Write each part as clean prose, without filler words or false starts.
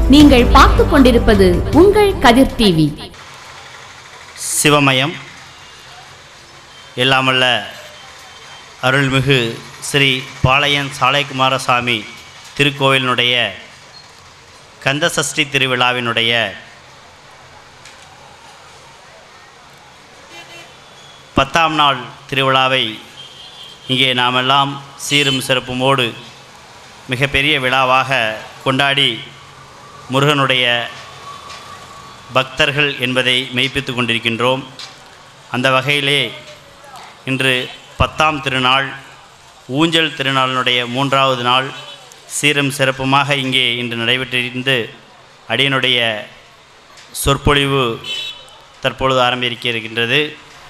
நீங்கள் பார்த்து கொண்டிருப்பது உங்கள் கதிர் டிவி. சிவமயம் எல்லாமல்ல அருள்மிகு ஸ்ரீ பாளையன் சாலைக்குமாரசாமி திருக்கோவிலினுடைய கந்தசஷ்டி திருவிழாவினுடைய 10ஆம் நாள் திருவிழாவை இங்கே நாமெல்லாம் சீரும் சிறப்புமோடு மிகப்பெரிய விழாவாக கொண்டாடி முருகனுடைய பக்தர்கள் என்பதை மெய்ப்பித்து கொண்டிருக்கின்றோம். அந்த வகையிலே இன்று 10ஆம் திருநாள் ஊஞ்சல் திருநாளினுடைய 3வது நாள் சீரும் சிறப்புமாக இங்கே இன்று நடைபெற்றிருந்து அடியனுடைய சொற்பொழிவு தற்பொழுது ஆரம்பிக்க இருக்கின்றது.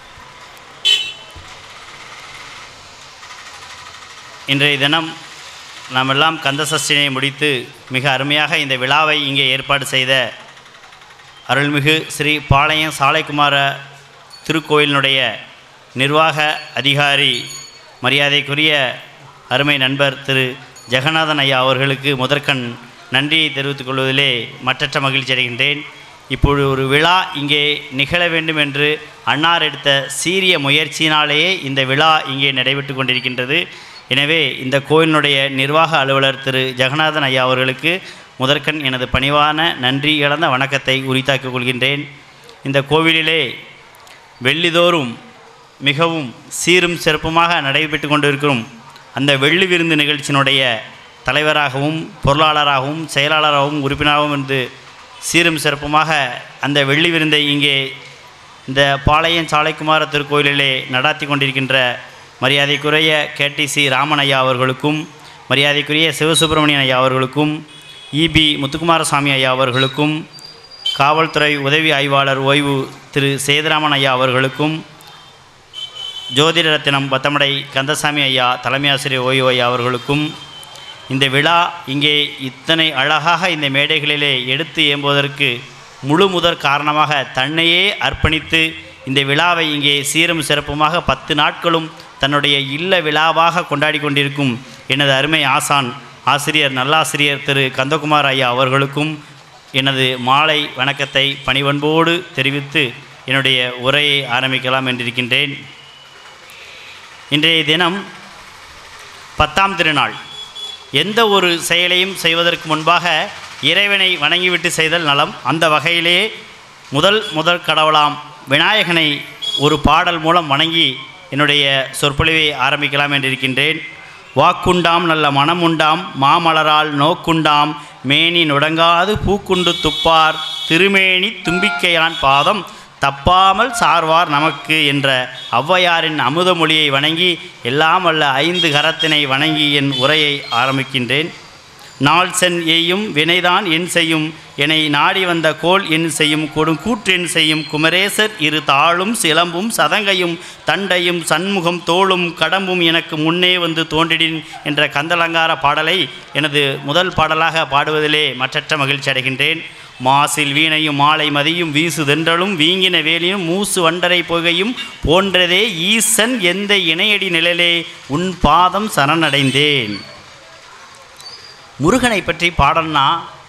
இன்றைய தினம் நாமெல்லாம் கந்தசஷ்டியை முடித்து மிக அருமையாக இந்த விழாவை இங்கே ஏற்பாடு செய்த அருள்மிகு ஸ்ரீ பாளையம் சாலைக்குமார திருக்கோயிலினுடைய நிர்வாக அதிகாரி மரியாதைக்குரிய அருமை நண்பர் திரு ஜெகநாதன் ஐயா அவர்களுக்கு முதற்கண் நன்றியை தெரிவித்துக் கொள்வதிலே மற்றற்ற மகிழ்ச்சி அடைகின்றேன். இப்பொழுது ஒரு விழா இங்கே நிகழ வேண்டும் என்று அன்னார் எடுத்த சீரிய முயற்சியினாலேயே இந்த விழா இங்கே நடைபெற்று கொண்டிருக்கின்றது. எனவே இந்த கோயிலினுடைய நிர்வாக அலுவலர் திரு ஜெகநாதன் ஐயா அவர்களுக்கு முதற்கண் எனது பணிவான நன்றி இழந்த வணக்கத்தை உரித்தாக்கிக் கொள்கின்றேன். இந்த கோவிலிலே வெள்ளிதோறும் மிகவும் சீரும் சிறப்புமாக நடைபெற்று கொண்டிருக்கும் அந்த வெள்ளி விருந்து நிகழ்ச்சியினுடைய தலைவராகவும் பொருளாளராகவும் செயலாளராகவும் உறுப்பினராகவும் இருந்து சீரும் சிறப்புமாக அந்த வெள்ளி விருந்தை இங்கே இந்த பாளையம் சாலைக்குமார திருக்கோயிலிலே நடாத்தி கொண்டிருக்கின்ற மரியாதைக்குரிய கேடிசி ராமன் ஐயா அவர்களுக்கும் மரியாதைக்குரிய சிவசுப்பிரமணியன் ஐயா அவர்களுக்கும் இபி முத்துக்குமாரசாமி ஐயா அவர்களுக்கும் காவல்துறை உதவி ஆய்வாளர் ஓய்வு திரு சேதுராமன் ஐயா அவர்களுக்கும் ஜோதிட ரத்தினம் பத்தமடை கந்தசாமி ஐயா தலைமை ஆசிரியர் ஓய்வு ஐயா அவர்களுக்கும் இந்த விழா இங்கே இத்தனை அழகாக இந்த மேடைகளிலே எடுத்து ஏம்புவதற்கு முழு முதற் காரணமாக தன்னையே அர்ப்பணித்து இந்த விழாவை இங்கே சீரும் சிறப்புமாக 10 நாட்களும் தன்னுடைய இல்ல விழாவாக கொண்டாடி கொண்டிருக்கும் எனது அருமை ஆசான் ஆசிரியர் நல்லாசிரியர் திரு கந்தகுமார் ஐயா அவர்களுக்கும் எனது மாலை வணக்கத்தை பணிவன்போடு தெரிவித்து என்னுடைய உரையை ஆரம்பிக்கலாம் என்றிருக்கின்றேன். இன்றைய தினம் 10ஆம் திருநாள். எந்த ஒரு செயலையும் செய்வதற்கு முன்பாக இறைவனை வணங்கிவிட்டு செய்தல் நலம். அந்த வகையிலே முதல் கடவுளாம் விநாயகனை ஒரு பாடல் மூலம் வணங்கி என்னுடைய சொற்பொழிவை ஆரம்பிக்கலாம் என்றிருக்கின்றேன். வாக்குண்டாம் நல்ல மனம் உண்டாம் மாமலரால் நோக்குண்டாம் மேனி நுடங்காது பூக்குண்டு துப்பார் திருமேனி தும்பிக்கையான் பாதம் தப்பாமல் சார்வார் நமக்கு என்ற ஔவையாரின் அமுதமொழியை வணங்கி எல்லாம் வல்ல 5 கரத்தினை வணங்கி என் உரையை ஆரம்பிக்கின்றேன். நாள் சென் எய்யும் வினைதான் என் செய்யும் என்னை நாடி வந்த கோல் என் செய்யும் கொடுங்கூற்றென் செய்யும் குமரேசர் இரு தாளும் சிலம்பும் சதங்கையும் தண்டையும் சண்முகம் தோளும் கடம்பும் எனக்கு முன்னே வந்து தோன்றிடின் என்ற கந்தலங்கார பாடலை எனது முதல் பாடலாக பாடுவதிலே மற்றற்ற மகிழ்ச்சி அடைகின்றேன். மாசில் வீணையும் மாலை மதியும் வீசு தென்றலும் வீங்கின வேலியும் மூசு வண்டரை புகையும் போன்றதே ஈசன் எந்த இணையடி நிழலே உன் பாதம் சரணடைந்தேன். முருகனை பற்றி பாடல்னா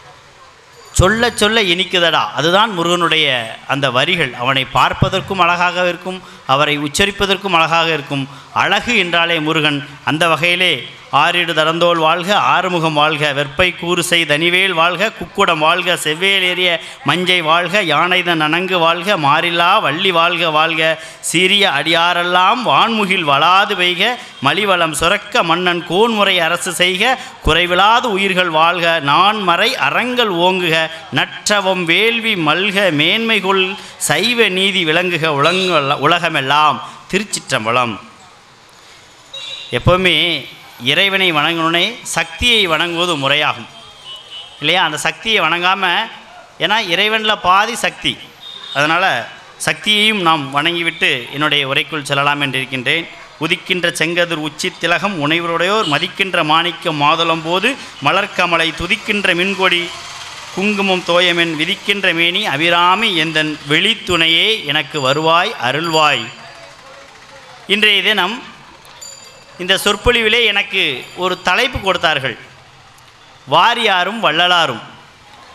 சொல்ல சொல்ல இனிக்குதடா. அதுதான் முருகனுடைய அந்த வரிகள். அவனை பார்ப்பதற்கும் அழகாக இருக்கும், அவரை உச்சரிப்பதற்கும் அழகாக இருக்கும். அழகு என்றாலே முருகன். அந்த வகையிலே ஆறிடு தடந்தோள் வாழ்க ஆறுமுகம் வாழ்க வெற்பை கூறுசை தனிவேல் வாழ்க குக்குடம் வாழ்க செவ்வேல் ஏறிய மஞ்சை வாழ்க யானைதன் நனங்கு வாழ்க மாறில்லா வள்ளி வாழ்க வாழ்க சீரிய அடியாரெல்லாம் வான்முகில் வளாது பெய்க மலிவளம் சுரக்க மன்னன் கோன்முறை அரசு செய்க குறைவிலாது உயிர்கள் வாழ்க நான்மறை அறங்கள் ஓங்குக நற்றவம் வேள்வி மல்க மேன்மைகொள் சைவ நீதி விளங்குக உலகமெல்லாம். திருச்சிற்றம்பலம். எப்போவுமே இறைவனை வணங்கணுன்னே சக்தியை வணங்குவது முறையாகும் இல்லையா? அந்த சக்தியை வணங்காமல், ஏன்னா இறைவனில் பாதி சக்தி, அதனால் சக்தியையும் நாம் வணங்கிவிட்டு என்னுடைய உரைக்குள் செல்லலாம் என்றிருக்கின்றேன். உதிக்கின்ற செங்கதிர் உச்சி திலகம் உணைவருடையோர் மதிக்கின்ற மாணிக்கம் மாதுளம் போது மலர்கமலை துதிக்கின்ற மின்கொடி குங்குமம் தோயமென் விதிக்கின்ற மேனி அபிராமி எந்தன் வெளித்துணையே எனக்கு வருவாய் அருள்வாய். இன்றைய தினம் இந்த சொற்பொழிவிலே எனக்கு ஒரு தலைப்பு கொடுத்தார்கள், வாரியாரும் வள்ளலாரும்.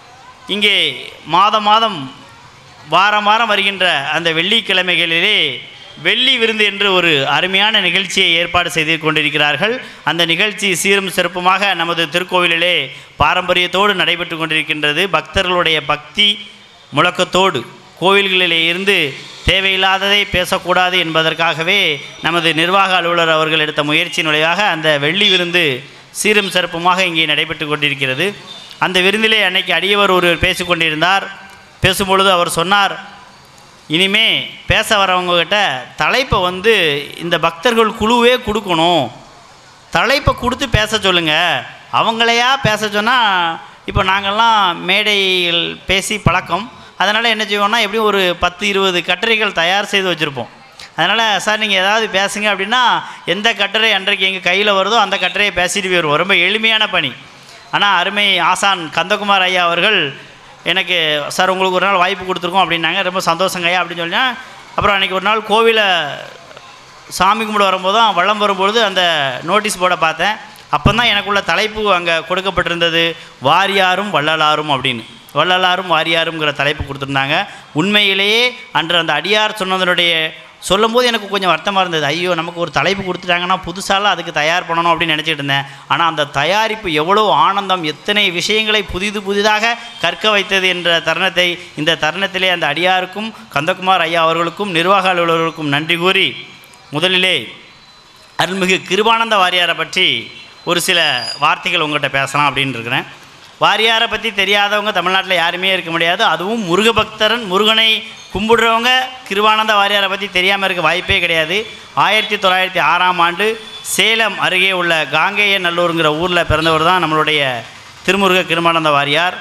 இங்கே மாதம் மாதம் வாரம் வாரம் வருகின்ற அந்த வெள்ளிக்கிழமைகளிலே வெள்ளி விருந்து என்று ஒரு அருமையான நிகழ்ச்சியை ஏற்பாடு செய்து கொண்டிருக்கிறார்கள். அந்த நிகழ்ச்சி சீரும் சிறப்புமாக நமது திருக்கோவிலிலே பாரம்பரியத்தோடு நடைபெற்று கொண்டிருக்கின்றது. பக்தர்களுடைய பக்தி முழக்கத்தோடு கோவில்களிலே இருந்து தேவையில்லாததை பேசக்கூடாது என்பதற்காகவே நமது நிர்வாக அலுவலர் அவர்கள் எடுத்த முயற்சியின் விளைவாக அந்த வெள்ளி விருந்து சீரும் சிறப்புமாக இங்கே நடைபெற்று கொண்டிருக்கிறது. அந்த விருந்திலே அன்னைக்கு அடியவர் ஒருவர் பேசிக்கொண்டிருந்தார். பேசும்பொழுது அவர் சொன்னார், இனிமே பேச வரவங்கக்கிட்ட தலைப்பை இந்த பக்தர்கள் குழுவே கொடுக்கணும், தலைப்பை கொடுத்து பேச சொல்லுங்கள். அவங்களையா பேச சொன்னால் இப்போ நாங்கள்லாம் மேடையில் பேசி பழக்கம். அதனால் என்ன செய்வோம்னா எப்படியும் ஒரு 10-20 கட்டுரைகள் தயார் செய்து வச்சுருப்போம். அதனால் சார் நீங்கள் ஏதாவது பேசுங்க அப்படின்னா எந்த கட்டுரை அன்றைக்கு எங்கள் கையில் வருதோ அந்த கட்டுரையை பேசிட்டு போயிடுவோம். ரொம்ப எளிமையான பணி. ஆனால் அருமை ஆசான் கந்தகுமார் ஐயா அவர்கள் எனக்கு சார் உங்களுக்கு ஒரு நாள் வாய்ப்பு கொடுத்துருக்கோம் அப்படின்னாங்க. ரொம்ப சந்தோஷங்கய்யா அப்படின்னு சொன்னால் அப்புறம் அன்றைக்கி ஒரு நாள் கோவிலை சாமி கும்பிட வரும்போது தான் வளம் வரும்பொழுது அந்த நோட்டீஸ் போர்டை பார்த்தேன். அப்போ தான் எனக்குள்ள தலைப்பு அங்கே கொடுக்கப்பட்டிருந்தது, வாரியாரும் வள்ளலாரும் அப்படின்னு. வள்ளலாரும் வாரியாருங்கிற தலைப்பு கொடுத்துருந்தாங்க. உண்மையிலேயே அன்று அந்த அடியார் சொன்னதனுடைய சொல்லும்போது எனக்கு கொஞ்சம் வருத்தமாக இருந்தது. ஐயோ நமக்கு ஒரு தலைப்பு கொடுத்துட்டாங்கன்னா புதுசாலாம் அதுக்கு தயார் பண்ணணும் அப்படின்னு நினச்சிட்டு இருந்தேன். ஆனால் அந்த தயாரிப்பு எவ்வளோ ஆனந்தம், எத்தனை விஷயங்களை புதிதாக கற்க வைத்தது என்ற தருணத்தை இந்த தருணத்திலே அந்த அடியாருக்கும் கந்தகுமார் ஐயா அவர்களுக்கும் நிர்வாக அலுவலர்களுக்கும் நன்றி கூறி முதலிலே அருள்மிகு கிருபானந்த வாரியாரை பற்றி ஒரு சில வார்த்தைகள் உங்கள்கிட்ட பேசலாம் அப்படின்னு இருக்கிறேன். வாரியாரை பற்றி தெரியாதவங்க தமிழ்நாட்டில் யாருமே இருக்க முடியாது. அதுவும் முருக பக்தரன், முருகனை கும்பிடுறவங்க கிருபானந்த வாரியாரை பற்றி தெரியாமல் இருக்க வாய்ப்பே கிடையாது. 1906ஆம் ஆண்டு சேலம் அருகே உள்ள காங்கேய நல்லூருங்கிற ஊரில் பிறந்தவர் தான் நம்மளுடைய திருமுருக கிருபானந்த வாரியார்.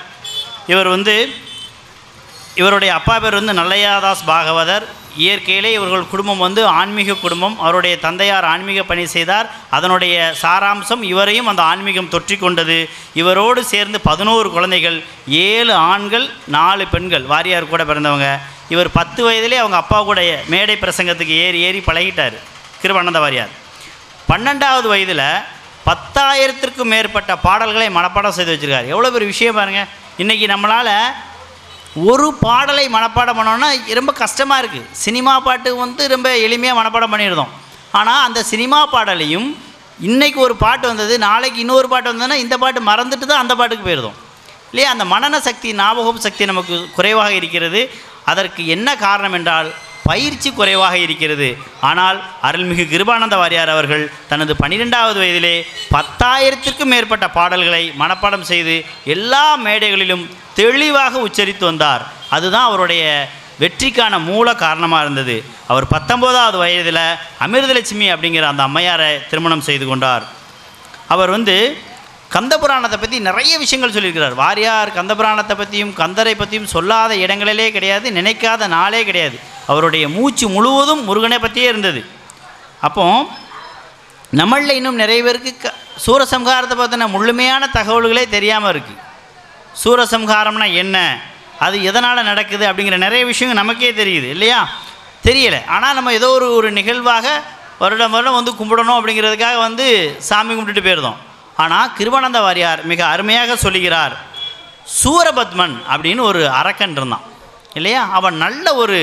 இவருடைய அப்பா பேர் நல்லையாதாஸ் பாகவதர். இயற்கையிலே இவர்கள் குடும்பம் ஆன்மீக குடும்பம். அவருடைய தந்தையார் ஆன்மீக பணி செய்தார். அதனுடைய சாராம்சம் இவரையும் அந்த ஆன்மீகம் தொற்றி கொண்டது. இவரோடு சேர்ந்து 11 குழந்தைகள், 7 ஆண்கள் 4 பெண்கள் வாரியார் கூட பிறந்தவங்க. இவர் 10 வயதிலே அவங்க அப்பா கூட மேடை பிரசங்கத்துக்கு ஏறி பழகிட்டார் கிருபானந்த வாரியார். 12வது வயதில் 10,000த்திற்கும் மேற்பட்ட பாடல்களை மனப்பாடம் செய்து வச்சுருக்கார். எவ்வளோ பெரிய விஷயம் பாருங்கள். இன்றைக்கி நம்மளால் ஒரு பாடலை மனப்பாடம் பண்ணோன்னா ரொம்ப கஷ்டமாக இருக்குது. சினிமா பாட்டு ரொம்ப எளிமையாக மனப்பாடம் பண்ணியிருந்தோம். ஆனால் அந்த சினிமா பாடலையும் இன்றைக்கி ஒரு பாட்டு வந்தது, நாளைக்கு இன்னொரு பாட்டு வந்ததுன்னா இந்த பாட்டு மறந்துட்டு தான் அந்த பாட்டுக்கு போயிருந்தோம் இல்லையா? அந்த மனன சக்தி, ஞாபகம் சக்தி நமக்கு குறைவாக இருக்கிறது. அதற்கு என்ன காரணம் என்றால் பயிற்சி குறைவாக இருக்கிறது. ஆனால் அருள்மிகு கிருபானந்த வாரியார் அவர்கள் தனது 12வது வயதிலே 10,000த்திற்கும் மேற்பட்ட பாடல்களை மனப்பாடம் செய்து எல்லா மேடைகளிலும் தெளிவாக உச்சரித்து வந்தார். அதுதான் அவருடைய வெற்றிக்கான மூல காரணமாக இருந்தது. அவர் 19வது வயதில் அமிர்தலட்சுமி அப்படிங்கிற அந்த அம்மையாரை திருமணம் செய்து கொண்டார். அவர் கந்தபுராணத்தை பற்றி நிறைய விஷயங்கள் சொல்லியிருக்கிறார். வாரியார் கந்தபுராணத்தை பற்றியும் கந்தரை பற்றியும் சொல்லாத இடங்களிலே கிடையாது, நினைக்காத நாளே கிடையாது. அவருடைய மூச்சு முழுவதும் முருகனை பற்றியே இருந்தது. அப்போ நம்மளில் இன்னும் நிறைய பேருக்கு சூரசம்ஹாரத்தை பற்றின முழுமையான தகவல்களே தெரியாமல் இருக்குது. சூரசம்ஹாரம்னா என்ன, அது எதனால் நடக்குது அப்படிங்கிற நிறைய விஷயங்கள் நமக்கே தெரியுது இல்லையா? தெரியலை. ஆனால் நம்ம ஏதோ ஒரு நிகழ்வாக வருடம் கும்பிடணும் அப்படிங்கிறதுக்காக சாமி கும்பிட்டுட்டு போயிருந்தோம். ஆனால் கிருபானந்த வாரியார் மிக அருமையாக சொல்லுகிறார். சூரபத்மன் அப்படின்னு ஒரு அரக்கன் இருந்தான் இல்லையா? அவன் நல்ல ஒரு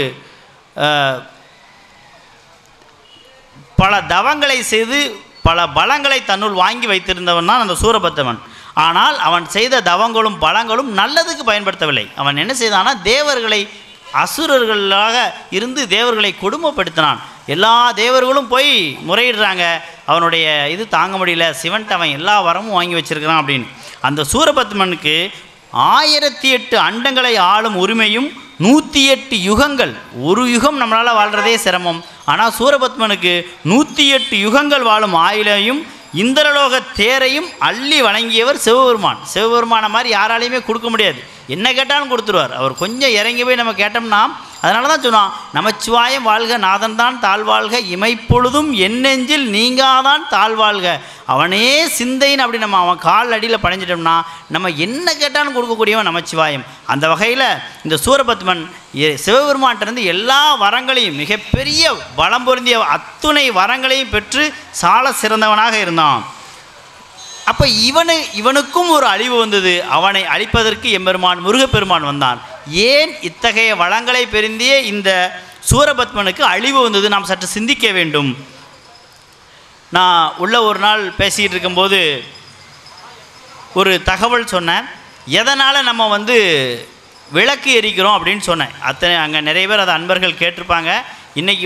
பல தவங்களை செய்து பல பலங்களை தன்னுள் வாங்கி வைத்திருந்தவன் தான் அந்த சூரபத்மன். ஆனால் அவன் செய்த தவங்களும் பலங்களும் நல்லதுக்கு பயன்படுத்தவில்லை. அவன் என்ன செய்தானா, தேவர்களை அசுரர்களாக இருந்து தேவர்களை கொடுமைப்படுத்தினான். எல்லா தேவர்களும் போய் முறையிடுறாங்க. அவனுடைய இது தாங்க முடியல, சிவன்ட்டு அவன் எல்லா வரமும் வாங்கி வச்சிருக்கிறான் அப்படின்னு. அந்த சூரபத்மனுக்கு 1008 அண்டங்களை ஆளும் உரிமையும் 108 யுகங்கள், ஒரு யுகம் நம்மளால் வாழ்கிறதே சிரமம். ஆனால் சூரபத்மனுக்கு 108 யுகங்கள் வாழும் ஆயுளையும் இந்திரலோக தேரையும் அள்ளி வழங்கியவர் சிவபெருமான். சிவபெருமானை மாதிரி யாராலையுமே கொடுக்க முடியாது. என்ன கேட்டாலும் கொடுத்துருவார். அவர் கொஞ்சம் இறங்கி போய் நம்ம கேட்டோம்னா, அதனால தான் சொன்னான், நமச்சிவாயம் வாழ்க நாதன் தான் தாழ்வாழ்க, இமைப்பொழுதும் என் நெஞ்சில் நீங்காதான் தாழ்வாழ்க, அவனே சிந்தைன்னு அப்படி நம்ம அவன் கால் அடியில் படைஞ்சிட்டோம்னா நம்ம என்ன கேட்டாலும் கொடுக்கக்கூடியவன் நமச்சிவாயம். அந்த வகையில் இந்த சூரபத்மன் சிவபெருமான்கிட்டருந்து எல்லா வரங்களையும், மிகப்பெரிய பலம் பொருந்திய அத்துணை வரங்களையும் பெற்று சால சிறந்தவனாக இருந்தான். அப்போ இவனுக்கும் ஒரு அழிவு வந்தது. அவனை அழிப்பதற்கு எம்பெருமான் முருகப்பெருமான் வந்தான். ஏன் இத்தகைய வளங்களை பெருந்திய இந்த சூரபத்மனுக்கு அழிவு வந்தது? நாம் சற்று சிந்திக்க வேண்டும். நான் உள்ள ஒரு நாள் பேசிக்கிட்டு இருக்கும்போது ஒரு தகவல் சொன்னேன். எதனால் நம்ம விளக்கு எரிக்கிறோம் அப்படின்னு சொன்னேன். அங்கே நிறைய பேர் அதை அன்பர்கள் கேட்டிருப்பாங்க. இன்றைக்கி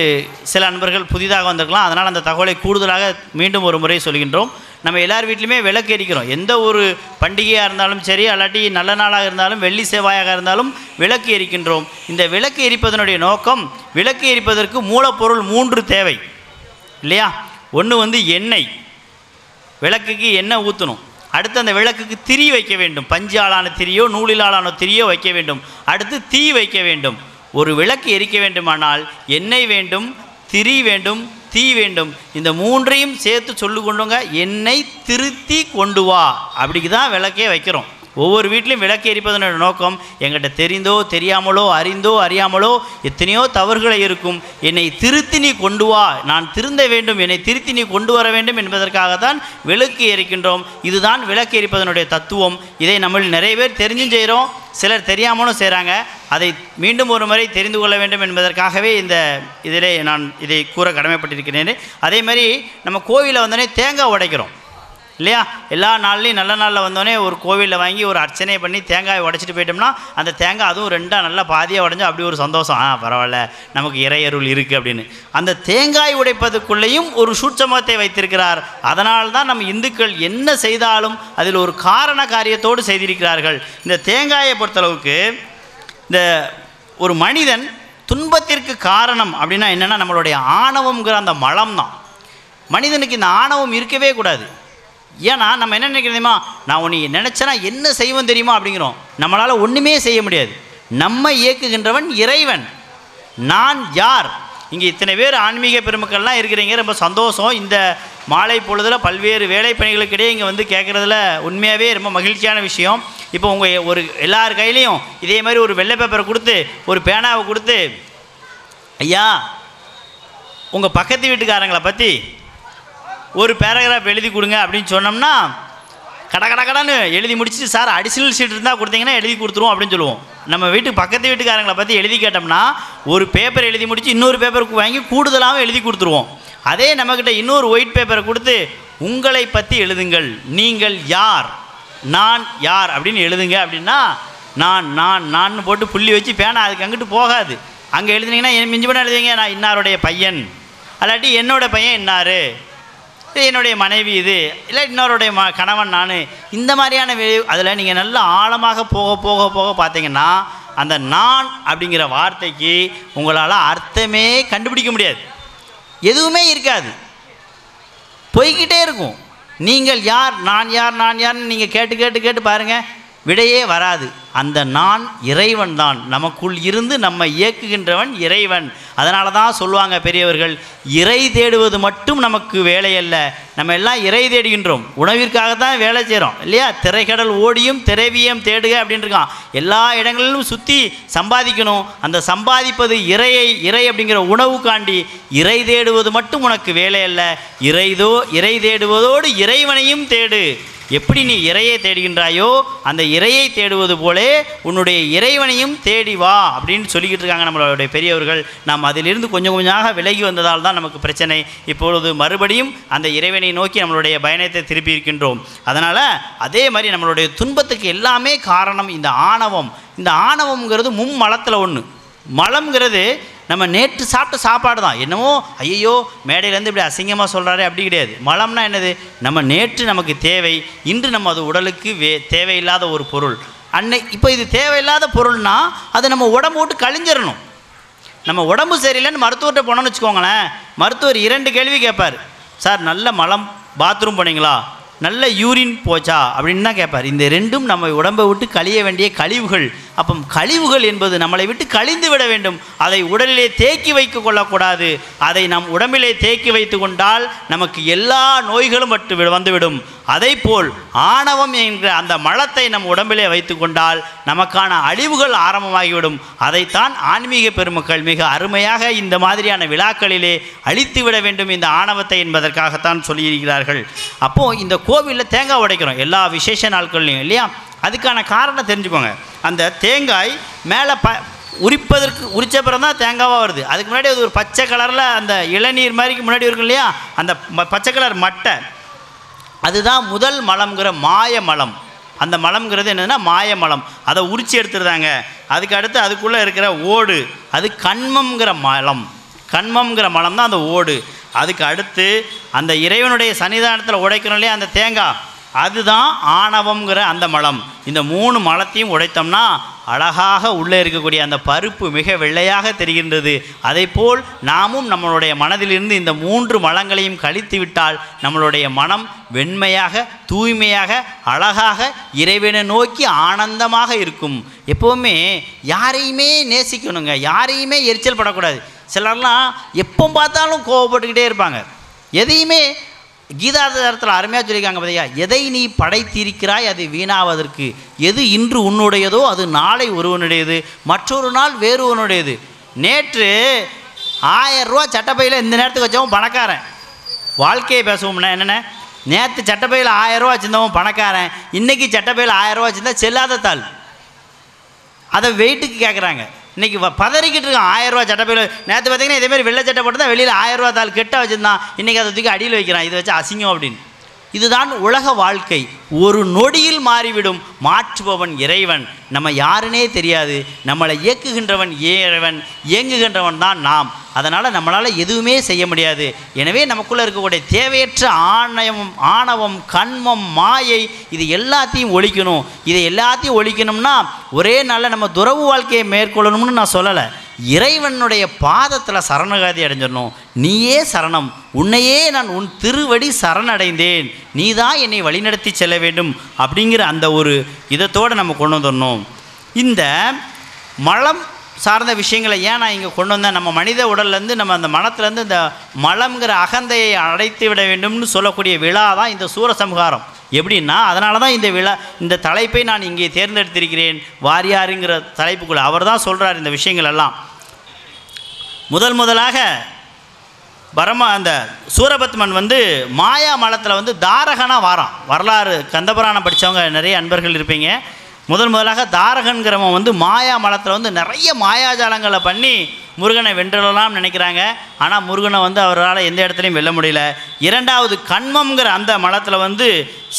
சில அன்பர்கள் புதிதாக வந்திருக்கலாம். அதனால் அந்த தகவலை கூடுதலாக மீண்டும் ஒரு முறை சொல்கின்றோம். நம்ம எல்லார் வீட்லையுமே விளக்கு எரிக்கிறோம். எந்த ஒரு பண்டிகையாக இருந்தாலும் சரி, அல்லாட்டி நல்ல நாளாக இருந்தாலும், வெள்ளி செவ்வாயாக இருந்தாலும் விளக்கு எரிக்கின்றோம். இந்த விளக்கு எரிப்பதனுடைய நோக்கம், விளக்கு எரிப்பதற்கு மூலப்பொருள் 3 தேவை இல்லையா? ஒன்று எண்ணெய், விளக்குக்கு எண்ணெய் ஊற்றணும். அடுத்து அந்த விளக்குக்கு திரி வைக்க வேண்டும். பஞ்சாலான திரியோ நூலிலான திரியோ வைக்க வேண்டும். அடுத்து தீ வைக்க வேண்டும். ஒரு விளக்கு எரிக்க வேண்டுமானால் எண்ணெய் வேண்டும், திரி வேண்டும், தீ வேண்டும். இந்த 3ஐயும் சேர்த்து சொல்லு கொண்டுங்க. எண்ணெய் திருத்தி கொண்டு வா, அப்படிக்கு தான் விளக்கே வைக்கிறோம். ஒவ்வொரு வீட்லையும் விளக்கு எரிப்பதனோட நோக்கம், எங்கிட்ட தெரிந்தோ தெரியாமலோ அறிந்தோ அறியாமலோ எத்தனையோ தவறுகளை இருக்கும், என்னை திருத்தி நீ கொண்டு வா, நான் திருந்த வேண்டும், என்னை திருத்தி நீ கொண்டு வர வேண்டும் என்பதற்காகத்தான் விளக்கு எரிக்கின்றோம். இதுதான் விளக்கு எரிப்பதனுடைய தத்துவம். இதை நம்ம நிறைய பேர் தெரிஞ்சும் செய்கிறோம், சிலர் தெரியாமலும் செய்கிறாங்க. அதை மீண்டும் ஒரு முறை தெரிந்து கொள்ள வேண்டும் என்பதற்காகவே இதிலே நான் இதை கூற கடமைப்பட்டிருக்கிறேன். அதே மாதிரி நம்ம கோவிலில் வந்தோடனே தேங்காய் உடைக்கிறோம் இல்லையா? எல்லா நாள்லையும் நல்ல நாளில் வந்தோடனே ஒரு கோவிலில் வாங்கி ஒரு அர்ச்சனை பண்ணி தேங்காயை உடைச்சிட்டு போயிட்டோம்னா அந்த தேங்காய் அதுவும் 2 நல்லா பாதியாக உடைஞ்சா அப்படி ஒரு சந்தோஷம். பரவாயில்ல, நமக்கு இறையருள் இருக்குது அப்படின்னு. அந்த தேங்காய் உடைப்பதுக்குள்ளேயும் ஒரு சூட்சமத்தை வைத்திருக்கிறார். அதனால்தான் நம்ம இந்துக்கள் என்ன செய்தாலும் அதில் ஒரு காரண காரியத்தோடு செய்திருக்கிறார்கள். இந்த தேங்காயை பொறுத்தளவுக்கு இந்த ஒரு மனிதன் துன்பத்திற்கு காரணம் அப்படின்னா என்னென்னா நம்மளுடைய ஆணவம்ங்கிற அந்த மலம் தான். மனிதனுக்கு இந்த ஆணவம் இருக்கவே கூடாது. ஏன்னா நம்ம என்ன நினைக்கிறோம் தெரியுமா, நான் உன்னை நினச்சேன்னா என்ன செய்வோம் தெரியுமா அப்படிங்கிறோம். நம்மளால் ஒன்றுமே செய்ய முடியாது. நம்ம இயக்குகின்றவன் இறைவன். நான் யார்? இங்கே இத்தனை பேர் ஆன்மீக பெருமக்கள்லாம் இருக்கிறீங்க, ரொம்ப சந்தோஷம். இந்த மாலை பொழுதில் பல்வேறு வேலை பணிகளுக்கிடையே இங்கே கேட்குறதுல உண்மையாகவே ரொம்ப மகிழ்ச்சியான விஷயம். இப்போ உங்கள் எல்லார் கையிலையும் இதே மாதிரி ஒரு வெள்ளை பேப்பரை கொடுத்து ஒரு பேனாவை கொடுத்து, ஐயா உங்கள் பக்கத்து வீட்டுக்காரங்களை பற்றி ஒரு பேராகிராஃப் எழுதி கொடுங்க அப்படின்னு சொன்னோம்னா கடன்னு எழுதி முடிச்சுட்டு, சார் அடிஷ்னல் ஷீட் இருந்தால் கொடுத்தீங்கன்னா எழுதி கொடுத்துருவோம் அப்படின்னு சொல்லுவோம். நம்ம வீட்டுக்கு பக்கத்து வீட்டுக்காரங்களை பற்றி எழுதி கேட்டோம்னா ஒரு பேப்பர் எழுதி முடித்து இன்னொரு பேப்பருக்கு வாங்கி கூடுதலாகவும் எழுதி கொடுத்துருவோம். அதே நம்மக்கிட்ட இன்னொரு ஒயிட் பேப்பரை கொடுத்து உங்களை பற்றி எழுதுங்கள், நீங்கள் யார், நான் யார் அப்படின்னு எழுதுங்க அப்படின்னா நான் போட்டு புள்ளி வச்சு பேனா அதுக்கு அங்கிட்டு போகாது. அங்கே எழுதுனீங்கன்னா மிஞ்சி பண்ண எழுதுவீங்க, நான் இன்னாருடைய பையன், அல்லாட்டி என்னோடய பையன் இன்னார், என்னுடைய மனைவி இது, இல்லை இன்னொருடைய கணவன் நான், இந்த மாதிரியான அதில் நீங்கள் நல்ல ஆழமாக போக போக போக பார்த்தீங்கன்னா அந்த நான் அப்படிங்கிற வார்த்தைக்கு உங்களால் அர்த்தமே கண்டுபிடிக்க முடியாது. எதுவுமே இருக்காது, போய்கிட்டே இருக்கும். நீங்கள் யார், நான் யார், நான் யார்னு நீங்கள் கேட்டு கேட்டு கேட்டு பாருங்கள், விடையே வராது. அந்த நான் இறைவன் தான். நமக்குள் இருந்து நம்ம இயக்குகின்றவன் இறைவன். அதனால தான் சொல்லுவாங்க பெரியவர்கள், இறை தேடுவது மட்டும் நமக்கு வேலை அல்ல, நம்ம எல்லாம் இறை தேடுகின்றோம், உணவிற்காக தான் வேலை செய்கிறோம் இல்லையா? திரைக்கடல் ஓடியும் திரைவியம் தேடுக அப்படின்னு இருக்கான். எல்லா இடங்களிலும் சுற்றி சம்பாதிக்கணும். அந்த சம்பாதிப்பது இறை அப்படிங்கிற உணவுக்காண்டி. இறை தேடுவது மட்டும் உனக்கு வேலை அல்ல, இறை தேடுவதோடு இறைவனையும் தேடு. எப்படி நீ இறையை தேடுகின்றாயோ அந்த இறையை தேடுவது போலே உன்னுடைய இறைவனையும் தேடி வா அப்படின்னு சொல்லிக்கிட்டு இருக்காங்க நம்மளுடைய பெரியவர்கள். நாம் அதிலிருந்து கொஞ்சம் கொஞ்சமாக விலகி வந்ததால் தான் நமக்கு பிரச்சனை. இப்பொழுது மறுபடியும் அந்த இறைவனை நோக்கி நம்மளுடைய பயணத்தை திருப்பி இருக்கின்றோம். அதனால் அதே மாதிரி நம்மளுடைய துன்பத்துக்கு எல்லாமே காரணம் இந்த ஆணவம். இந்த ஆணவம்ங்கிறது மும்மலத்தில் ஒன்று. மலம்ங்கிறது நம்ம நேற்று சாப்பிட்ட சாப்பாடு தான். என்னமோ ஐயோ மேடையிலேருந்து இப்படி அசிங்கமாக சொல்கிறாரே அப்படி கிடையாது. மலம்னா என்னது? நம்ம நேற்று நமக்கு தேவை, இன்று நம்ம அது உடலுக்கு தேவையில்லாத ஒரு பொருள். இப்போ இது தேவையில்லாத பொருள்னா அது நம்ம உடம்பு விட்டு கழிஞ்சிடணும். நம்ம உடம்பு சரியில்லைன்னு மருத்துவர்கிட்ட போனோம்னு வச்சுக்கோங்களேன், மருத்துவர் 2 கேள்வி கேட்பார். சார் நல்ல மலம், பாத்ரூம் போனீங்களா, நல்ல யூரின் போச்சா அப்படின்னு தான் கேட்பார். இந்த 2ம் நம்ம உடம்பை விட்டு கழிய வேண்டிய கழிவுகள். அப்போ கழிவுகள் என்பது நம்மளை விட்டு கழிந்து விட வேண்டும். அதை உடலிலே தேக்கி வைத்து கொள்ளக்கூடாது. அதை நம் உடம்பிலே தேக்கி வைத்து கொண்டால் நமக்கு எல்லா நோய்களும் வந்துவிடும். அதை போல் ஆணவம் என்கிற அந்த மலத்தை நம் உடம்பிலே வைத்து கொண்டால் நமக்கான அழிவுகள் ஆரம்பமாகிவிடும். அதைத்தான் ஆன்மீக பெருமக்கள் மிக அருமையாக இந்த மாதிரியான விழாக்களிலே அழித்து விட வேண்டும் இந்த ஆணவத்தை என்பதற்காகத்தான் சொல்லியிருக்கிறார்கள். அப்போது இந்த கோவிலில் தேங்காய் உடைக்கிறோம் எல்லா விசேஷ நாட்கள்லையும் இல்லையா? அதுக்கான காரணம் தெரிஞ்சுக்கோங்க. அந்த தேங்காய் மேலே உரிச்ச பிறகு தான் தேங்காவாக வருது. அதுக்கு முன்னாடி அது ஒரு பச்சை கலரில் அந்த இளநீர் மாதிரிக்கு முன்னாடி இருக்கும் இல்லையா? அந்த பச்சை கலர் மட்டை, அதுதான் முதல் மலம்ங்கிற மாய மலம். அந்த மலம்ங்கிறது என்னதுன்னா மாய மலம். அதை உரிச்சு எடுத்துருந்தாங்க. அதுக்கு அடுத்து அதுக்குள்ளே இருக்கிற ஓடு, அது கண்மம்ங்கிற மலம். கண்மம்ங்கிற மலம் தான் அந்த ஓடு. அதுக்கு அடுத்து அந்த இறைவனுடைய சன்னிதானத்தில் உடைக்கணும் இல்லையா அந்த தேங்காய், அதுதான் ஆணவம்ங்கிற அந்த மலம். இந்த 3 மலத்தையும் உடைத்தோம்னா அழகாக உள்ளே இருக்கக்கூடிய அந்த பருப்பு மிக வெள்ளையாக தெரிகின்றது. அதைப்போல் நாமும் நம்மளுடைய மனதிலிருந்து இந்த 3 மலங்களையும் கழித்து விட்டால் நம்மளுடைய மனம் வெண்மையாக தூய்மையாக அழகாக இறைவனை நோக்கி ஆனந்தமாக இருக்கும். எப்போவுமே யாரையுமே நேசிக்கணுங்க, யாரையுமே எரிச்சல் படக்கூடாது. சிலர்லாம் எப்போ பார்த்தாலும் கோவப்பட்டுக்கிட்டே இருப்பாங்க. எதையுமே கீதாதாரத்தில் அருமையாக சொல்லியிருக்காங்க பார்த்தியா, எதை நீ படைத்திருக்கிறாய் அது வீணாவதற்கு, எது இன்று உன்னுடையதோ அது நாளை ஒருவனுடையது, மற்றொரு நாள் வேறு ஒருவனுடையது. நேற்று 1000 ரூபா சட்டப்பையில் இந்த நேரத்துக்கு வச்சவன் பணக்காரன். வாழ்க்கையை பேசுவோம்னா என்னென்ன, நேற்று சட்டப்பையில் 1000 ரூபா வச்சுருந்தவன் பணக்காரன், இன்றைக்கி சட்டப்பையில் 1000 ரூபா வச்சுருந்தா செல்லாத தாள். அதை வெயிட்டுக்கு கேட்குறாங்க. இன்றைக்கி பதறிக்கிட்டு இருக்கான் 1000 ரூபா சட்டப்பையில். நேற்று பார்த்தீங்கன்னா இதேமாதிரி வெள்ளை சட்டை போட்டு தான் வெளியில் 1000 ரூபா தாள் கெட்ட வச்சுருந்தான், இன்றைக்கி அதை தூக்கி அடியில் வைக்கிறான், இதை வச்சு அசிங்கம் அப்படின்னு. இதுதான் உலக வாழ்க்கை. ஒரு நொடியில் மாறிவிடும். மாற்றுபவன் இறைவன். நம்ம யாருன்னே தெரியாது. நம்மளை இயக்குகின்றவன் இறைவன், இயங்குகின்றவன் தான் நாம். அதனால் நம்மளால் எதுவுமே செய்ய முடியாது. எனவே நமக்குள்ளே இருக்கக்கூடிய தேவையற்ற ஆணவம் கண்மம் மாயை இது எல்லாத்தையும் ஒழிக்கணும். இதை எல்லாத்தையும் ஒழிக்கணும்னா ஒரே நாளில் நம்ம துறவு வாழ்க்கையை மேற்கொள்ளணும்னு நான் சொல்லலை. இறைவனுடைய பாதத்தில் சரணகாதி அடைஞ்சிடணும். நீயே சரணம், உன்னையே நான் உன் திருவடி சரணடைந்தேன், நீ தான் என்னை வழிநடத்தி செல்ல வேண்டும் அப்படிங்கிற அந்த ஒரு இதத்தோடு நம்ம கொண்டு வந்துடணும். இந்த மலம் சார்ந்த விஷயங்களை ஏன் நான் இங்கே கொண்டு வந்தேன், நம்ம மனித உடல்லேருந்து நம்ம அந்த மனத்துலேருந்து இந்த மலம்ங்கிற அகந்தையை அடைத்து விட வேண்டும்னு சொல்லக்கூடிய விழா தான் இந்த சூரசம்ஹாரம். எப்படின்னா அதனால தான் இந்த தலைப்பை நான் இங்கே தேர்ந்தெடுத்திருக்கிறேன். வாரியாருங்கிற தலைப்புக்குள்ள அவர் தான் சொல்கிறார் இந்த விஷயங்கள் எல்லாம். முதலாக அந்த சூரபத்மன் மாயா மலத்தில் தாரகனாக வாரான். வரலாறு கந்தபுராணம் படித்தவங்க நிறைய அன்பர்கள் இருப்பீங்க. முதலாக தாரகன்கிறவன் மாயா மலத்தில் நிறைய மாயாஜாலங்களை பண்ணி முருகனை வென்றலாம் நினைக்கிறாங்க. ஆனால் முருகனை அவரால் எந்த இடத்துலையும் வெல்ல முடியல. இரண்டாவது கண்மம்ங்கிற அந்த மலத்தில்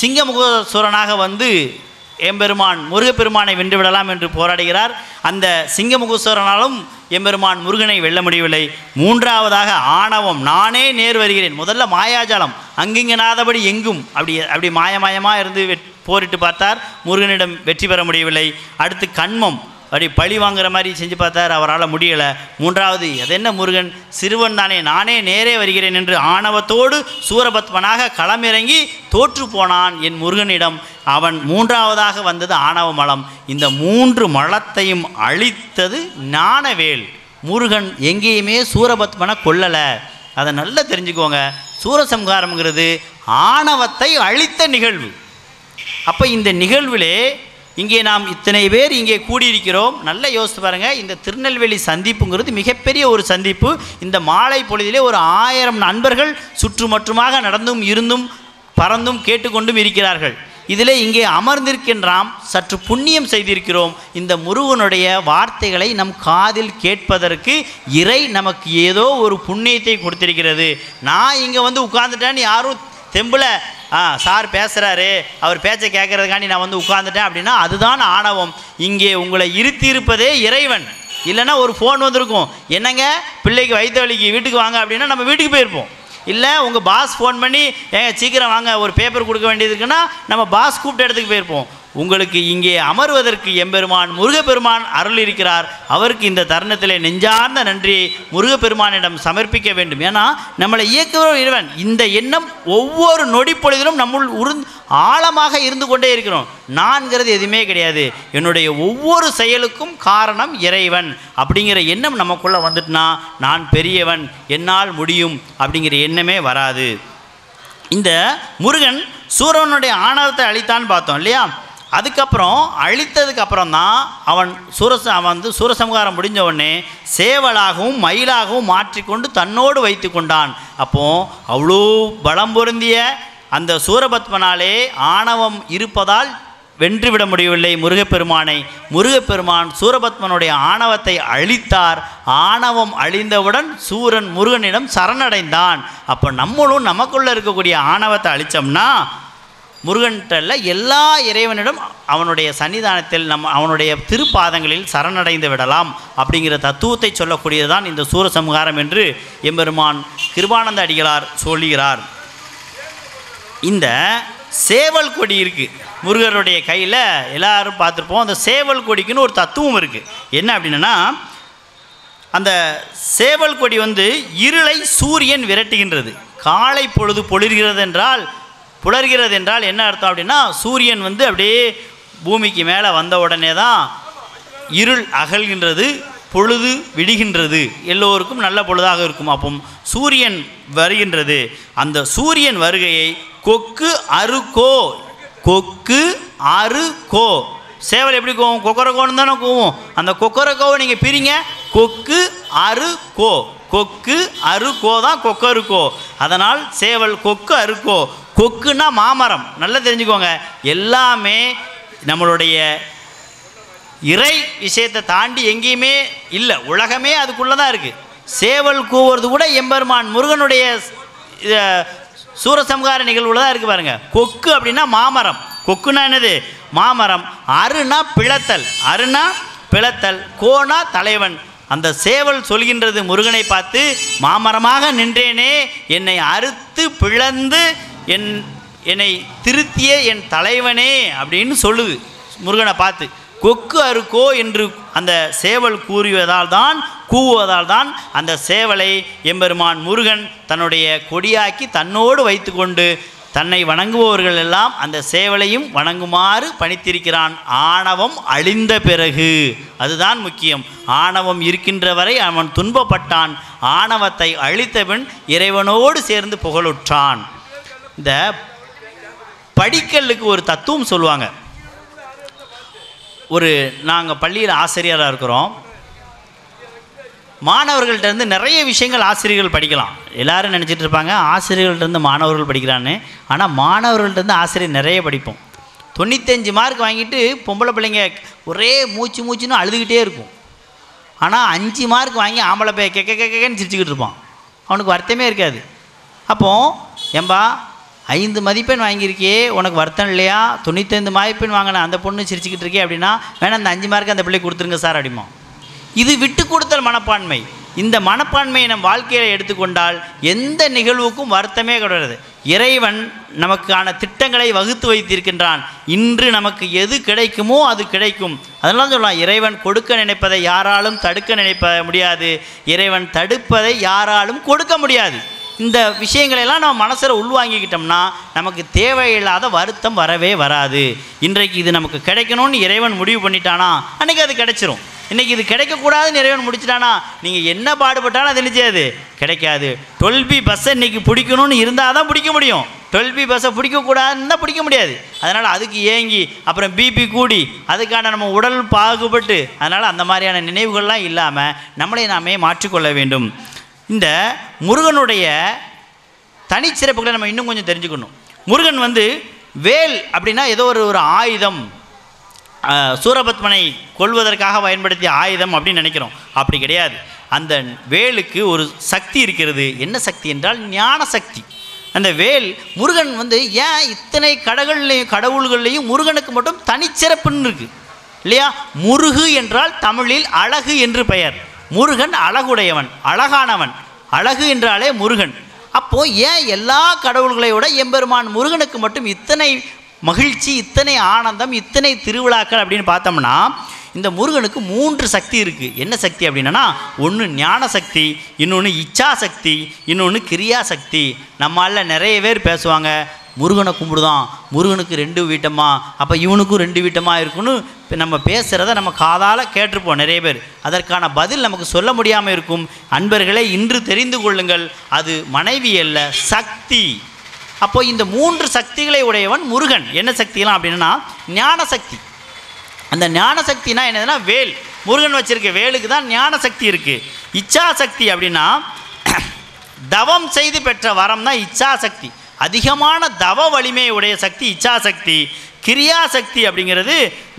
சிங்கமுகசூரனாக எம்பெருமான் முருகப்பெருமானை வென்றுவிடலாம் என்று போராடுகிறார். அந்த சிங்கமுகசூரனாலும் எம்பெருமான் முருகனை வெல்ல முடியவில்லை. மூன்றாவதாக ஆணவம், நானே நேர் வருகிறேன். முதல்ல மாயாஜாலம், அங்கிங்கனாதபடி எங்கும் அப்படி மாயமாயமாக இருந்து போரிட்டு பார்த்தார், முருகனிடம் வெற்றி பெற முடியவில்லை. அடுத்து கண்மம், அப்படி பழி வாங்குற மாதிரி செஞ்சு பார்த்தார், அவரால் முடியலை. மூன்றாவது அது என்ன, முருகன் சிறுவன் தானே, நானே நேரே வருகிறேன் என்று ஆணவத்தோடு சூரபத்மனாக களமிறங்கி தோற்று போனான் என் முருகனிடம். அவன் மூன்றாவதாக வந்தது ஆணவ மலம். இந்த 3 மலத்தையும் அழித்தது ஞானவேல். முருகன் எங்கேயுமே சூரபத்மனை கொல்லலை. அதை நல்லா தெரிஞ்சுக்கோங்க. சூரசம்ஹாரம்ங்கிறது ஆணவத்தை அழித்த நிகழ்வு. அப்போ இந்த நிகழ்விலே இங்கே நாம் இத்தனை பேர் இங்கே கூடியிருக்கிறோம். நல்லா யோசித்து பாருங்கள். இந்த திருநெல்வேலி சந்திப்புங்கிறது மிகப்பெரிய ஒரு சந்திப்பு. இந்த மாலை பொழுதிலே ஒரு 1000 நண்பர்கள் சுற்றுமற்றுமாக நடந்தும் இருந்தும் பறந்தும் கேட்டுக்கொண்டும் இருக்கிறார்கள். இதிலே இங்கே அமர்ந்திருக்கின்றாம், சற்று புண்ணியம் செய்திருக்கிறோம். இந்த முருகனுடைய வார்த்தைகளை நம் காதில் கேட்பதற்கு இறை நமக்கு ஏதோ ஒரு புண்ணியத்தை கொடுத்திருக்கிறது. நான் இங்கே உட்கார்ந்துட்டேன்னு யாரும் தெம்பில் சார் பேசுகிறாரு, அவர் பேச்சை கேட்குறதுக்காண்டி நான் உட்கார்ந்துட்டேன் அப்படின்னா அதுதான் ஆணவம். இங்கே உங்களை இருத்தியிருப்பதே இறைவன். இல்லைன்னா ஒரு ஃபோன் வந்திருக்கும், என்னங்க பிள்ளைக்கு வயிற்று வலிக்கு வீட்டுக்கு வாங்க அப்படின்னா நம்ம வீட்டுக்கு போயிருப்போம். இல்லை உங்கள் பாஸ் ஃபோன் பண்ணி ஏங்க சீக்கிரம் வாங்க ஒரு பேப்பர் கொடுக்க வேண்டியது இருக்குன்னா நம்ம பாஸ் கூப்பிட்ட இடத்துக்கு போயிருப்போம். உங்களுக்கு இங்கே அமர்வதற்கு எம்பெருமான் முருகப்பெருமான் அருள் இருக்கிறார். அவருக்கு இந்த தருணத்திலே நெஞ்சார்ந்த நன்றியை முருகப்பெருமானிடம் சமர்ப்பிக்க வேண்டும். ஏன்னா நம்மளை இயக்குவர் இறைவன். இந்த எண்ணம் ஒவ்வொரு நொடி பொழுதிலும் நம்முள் ஆழமாக இருந்து கொண்டே இருக்கிறோம். நான்கிறது எதுவுமே கிடையாது. என்னுடைய ஒவ்வொரு செயலுக்கும் காரணம் இறைவன் அப்படிங்கிற எண்ணம் நமக்குள்ளே வந்துட்டுனா நான் பெரியவன், என்னால் முடியும் அப்படிங்கிற எண்ணமே வராது. இந்த முருகன் சூரனுடைய ஆணவத்தை அழித்தான்னு பார்த்தோம் இல்லையா? அதுக்கப்புறம் அழித்ததுக்கப்புறம் தான் அவன் சூரசம்ஹாரம் முடிஞ்ச உடனே சேவலாகவும் மயிலாகவும் மாற்றிக்கொண்டு தன்னோடு வைத்து கொண்டான். அப்போது அவ்வளோ பலம் பொருந்திய அந்த சூரபத்மனாலே ஆணவம் இருப்பதால் வென்றுவிட முடியவில்லை முருகப்பெருமானை. முருகப்பெருமான் சூரபத்மனுடைய ஆணவத்தை அழித்தார். ஆணவம் அழிந்தவுடன் சூரன் முருகனிடம் சரணடைந்தான். அப்போ நம்மளும் நமக்குள்ளே இருக்கக்கூடிய ஆணவத்தை அழித்தோம்னா முருகன்கிட்ட எல்லா இறைவனிடம் அவனுடைய சன்னிதானத்தில் அவனுடைய திருப்பாதங்களில் சரணடைந்து விடலாம் அப்படிங்கிற தத்துவத்தை சொல்லக்கூடியதுதான் இந்த சூரசம்ஹாரம் என்று எம்பெருமான் கிருபானந்த அடிகளார் சொல்லுகிறார். இந்த சேவல் கொடி இருக்குது முருகருடைய கையில், எல்லாரும் பார்த்துருப்போம். அந்த சேவல் கொடிக்குன்னு ஒரு தத்துவம் இருக்குது. என்ன அப்படின்னா, அந்த சேவல் கொடி இருளை சூரியன் விரட்டுகின்றது. காலை பொழுது புலர்கிறது என்றால் என்ன அர்த்தம் அப்படின்னா, சூரியன் அப்படியே பூமிக்கு மேலே வந்த உடனே தான் இருள் அகல்கின்றது, பொழுது விடுகின்றது, எல்லோருக்கும் நல்ல பொழுதாக இருக்கும். அப்போ சூரியன் வருகின்றது. அந்த சூரியன் வருகையை கொக்கு அறுக்கோ, கொக்கு அறுக்கோ. சேவல் எப்படி கோவும்? கொக்கரக்கோன்னு தானே கோவும். அந்த கொக்கரக்கோவை நீங்கள் பிரிங்க, கொக்கு அறுக்கோ, கொக்கு அறுக்கோ தான் கொக்கருக்கோ. அதனால் சேவல் கொக்கு அறுக்கோ. கொக்குன்னா மாமரம். நல்லா தெரிஞ்சுக்கோங்க, எல்லாமே நம்மளுடைய இறை விஷயத்தை தாண்டி எங்கேயுமே இல்லை, உலகமே அதுக்குள்ளே தான் இருக்குது. சேவல் கூவுறது கூட எம்பெருமான் முருகனுடைய சூரசம்ஹார நிகழ்வுல தான் இருக்குது பாருங்கள். கொக்கு அப்படின்னா மாமரம். கொக்குனா என்னது? மாமரம். அருணா பிளத்தல், அருணா பிளத்தல், கோனா தலைவன். அந்த சேவல் சொல்கின்றது முருகனை பார்த்து, மாமரமாக நின்றேனே, என்னை அறுத்து பிளந்து என்னை திருத்திய என் தலைவனே அப்படின்னு சொல்லுது முருகனை பார்த்து. கொக்கு அறுக்கோ என்று அந்த சேவல் கூவுவதால் தான் அந்த சேவலை எம்பெருமான் முருகன் தன்னுடைய கொடியாக்கி தன்னோடு வைத்து கொண்டு தன்னை வணங்குபவர்கள் எல்லாம் அந்த சேவலையும் வணங்குமாறு பணித்திருக்கிறான். ஆணவம் அழிந்த பிறகு, அதுதான் முக்கியம். ஆணவம் இருக்கின்ற வரை அவன் துன்பப்பட்டான். ஆணவத்தை அழித்தவன் இறைவனோடு சேர்ந்து புகழுற்றான். இந்த படிக்கல்லுக்கு ஒரு தத்துவம் சொல்லுவாங்க. நாங்கள் பள்ளியில் ஆசிரியராக இருக்கிறோம். மாணவர்கள்ட்டேருந்து நிறைய விஷயங்கள் ஆசிரியர்கள் படிக்கலாம். எல்லோரும் நினச்சிட்டு இருப்பாங்க ஆசிரியர்கள்ட்டேருந்து மாணவர்கள் படிக்கிறான்னு. ஆனால் மாணவர்கள்ட்டேருந்து ஆசிரியர் நிறைய படிப்போம். 95 மார்க் வாங்கிட்டு பொம்பளை பிள்ளைங்க ஒரே மூச்சுன்னு அழுதுகிட்டே இருக்கும். ஆனால் 5 மார்க் வாங்கி ஆம்பளை பைய கேன்னு சிரிச்சுக்கிட்டு இருப்பான். அவனுக்கு வருத்தமே இருக்காது. அப்போது ஏம்பா 5 மதிப்பெண் வாங்கியிருக்கே, உனக்கு வருத்தம் இல்லையா? 95 மதிப்பெண் வாங்கின அந்த பொண்ணு சிரிச்சுக்கிட்டு இருக்கே அப்படின்னா, வேணா அந்த 5 மார்க்கு அந்த பிள்ளை கொடுத்துருங்க சார் அப்படிமா. இது விட்டு கொடுத்தல் மனப்பான்மை. இந்த மனப்பான்மையை நம் வாழ்க்கையில் எடுத்துக்கொண்டால் எந்த நிகழ்வுக்கும் வருத்தமே கிடையாது. இறைவன் நமக்கான திட்டங்களை வகுத்து வைத்திருக்கின்றான். இன்று நமக்கு எது கிடைக்குமோ அது கிடைக்கும். அதெல்லாம் சொல்லலாம், இறைவன் கொடுக்க நினைப்பதை யாராலும் தடுக்க முடியாது, இறைவன் தடுப்பதை யாராலும் கொடுக்க முடியாது. இந்த விஷயங்களெல்லாம் நம்ம மனசில் உள்வாங்கிக்கிட்டோம்னா நமக்கு தேவையில்லாத வருத்தம் வரவே வராது. இன்றைக்கு இது நமக்கு கிடைக்கணும்னு இறைவன் முடிவு பண்ணிட்டானா அன்றைக்கி அது கிடைச்சிரும். இன்றைக்கி இது கிடைக்கக்கூடாதுன்னு இறைவன் முடிச்சிட்டானா நீங்கள் என்ன பாடுபட்டாலும் அது நிச்சயாது கிடைக்காது. 12B பஸ்ஸை இன்றைக்கி பிடிக்கணும்னு இருந்தால் தான் பிடிக்க முடியும். 12B பஸ்ஸை பிடிக்கக்கூடாதுன்னு தான் பிடிக்க முடியாது. அதனால் அதுக்கு ஏங்கி அப்புறம் பிபி கூடி அதுக்கான நம்ம உடல் பாகுபட்டு, அதனால் அந்த மாதிரியான நினைவுகள்லாம் இல்லாமல் நம்மளை நாமே மாற்றிக்கொள்ள வேண்டும். இந்த முருகனுடைய தனிச்சிறப்புகளை நம்ம இன்னும் கொஞ்சம் தெரிஞ்சுக்கணும். முருகன் வேல் அப்படின்னா ஏதோ ஒரு ஆயுதம், சூரபத்மனை கொல்வதற்காக பயன்படுத்திய ஆயுதம் அப்படின்னு நினைக்கிறோம். அப்படி கிடையாது. அந்த வேலுக்கு ஒரு சக்தி இருக்கிறது. என்ன சக்தி என்றால் ஞான சக்தி. அந்த வேல் முருகன் ஏன் இத்தனை கடவுள்கள்லையும் முருகனுக்கு மட்டும் தனிச்சிறப்புன்னு இருக்குது இல்லையா? முருகு என்றால் தமிழில் அழகு என்று பெயர். முருகன் அழகுடையவன், அழகானவன். அழகு என்றாலே முருகன். அப்போது ஏன் எல்லா கடவுள்களையோட எம்பெருமான் முருகனுக்கு மட்டும் இத்தனை மகிழ்ச்சி, இத்தனை ஆனந்தம், இத்தனை திருவிழாக்கள் அப்படின்னு பார்த்தோம்னா, இந்த முருகனுக்கு 3 சக்தி இருக்குது. என்ன சக்தி அப்படின்னா, ஒன்று ஞான சக்தி, இன்னொன்று இச்சா சக்தி, இன்னொன்று கிரியா சக்தி. நம்மளால நிறைய பேர் பேசுவாங்க, முருகனை கும்பிடுதான், முருகனுக்கு 2 வீட்டமா, அப்போ இவனுக்கும் 2 வீட்டமா இருக்குன்னு நம்ம பேசுகிறத நம்ம காதால் கேட்டிருப்போம் நிறைய பேர். அதற்கான பதில் நமக்கு சொல்ல முடியாமல் இருக்கும். அன்பர்களே, இன்று தெரிந்து கொள்ளுங்கள், அது மனைவி அல்ல, சக்தி. அப்போ இந்த 3 சக்திகளை உடையவன் முருகன். என்ன சக்திலாம் அப்படின்னா, ஞான சக்தி. அந்த ஞான சக்தினா என்னதுன்னா வேல். முருகன் வச்சிருக்க வேலுக்கு தான் ஞான சக்தி இருக்குது. இச்சா சக்தி அப்படின்னா தவம் செய்து பெற்ற வரம் தான் இச்சா சக்தி. அதிகமான தவ வலிமையை உடைய சக்தி இச்சாசக்தி. கிரியாசக்தி அப்படிங்கிறது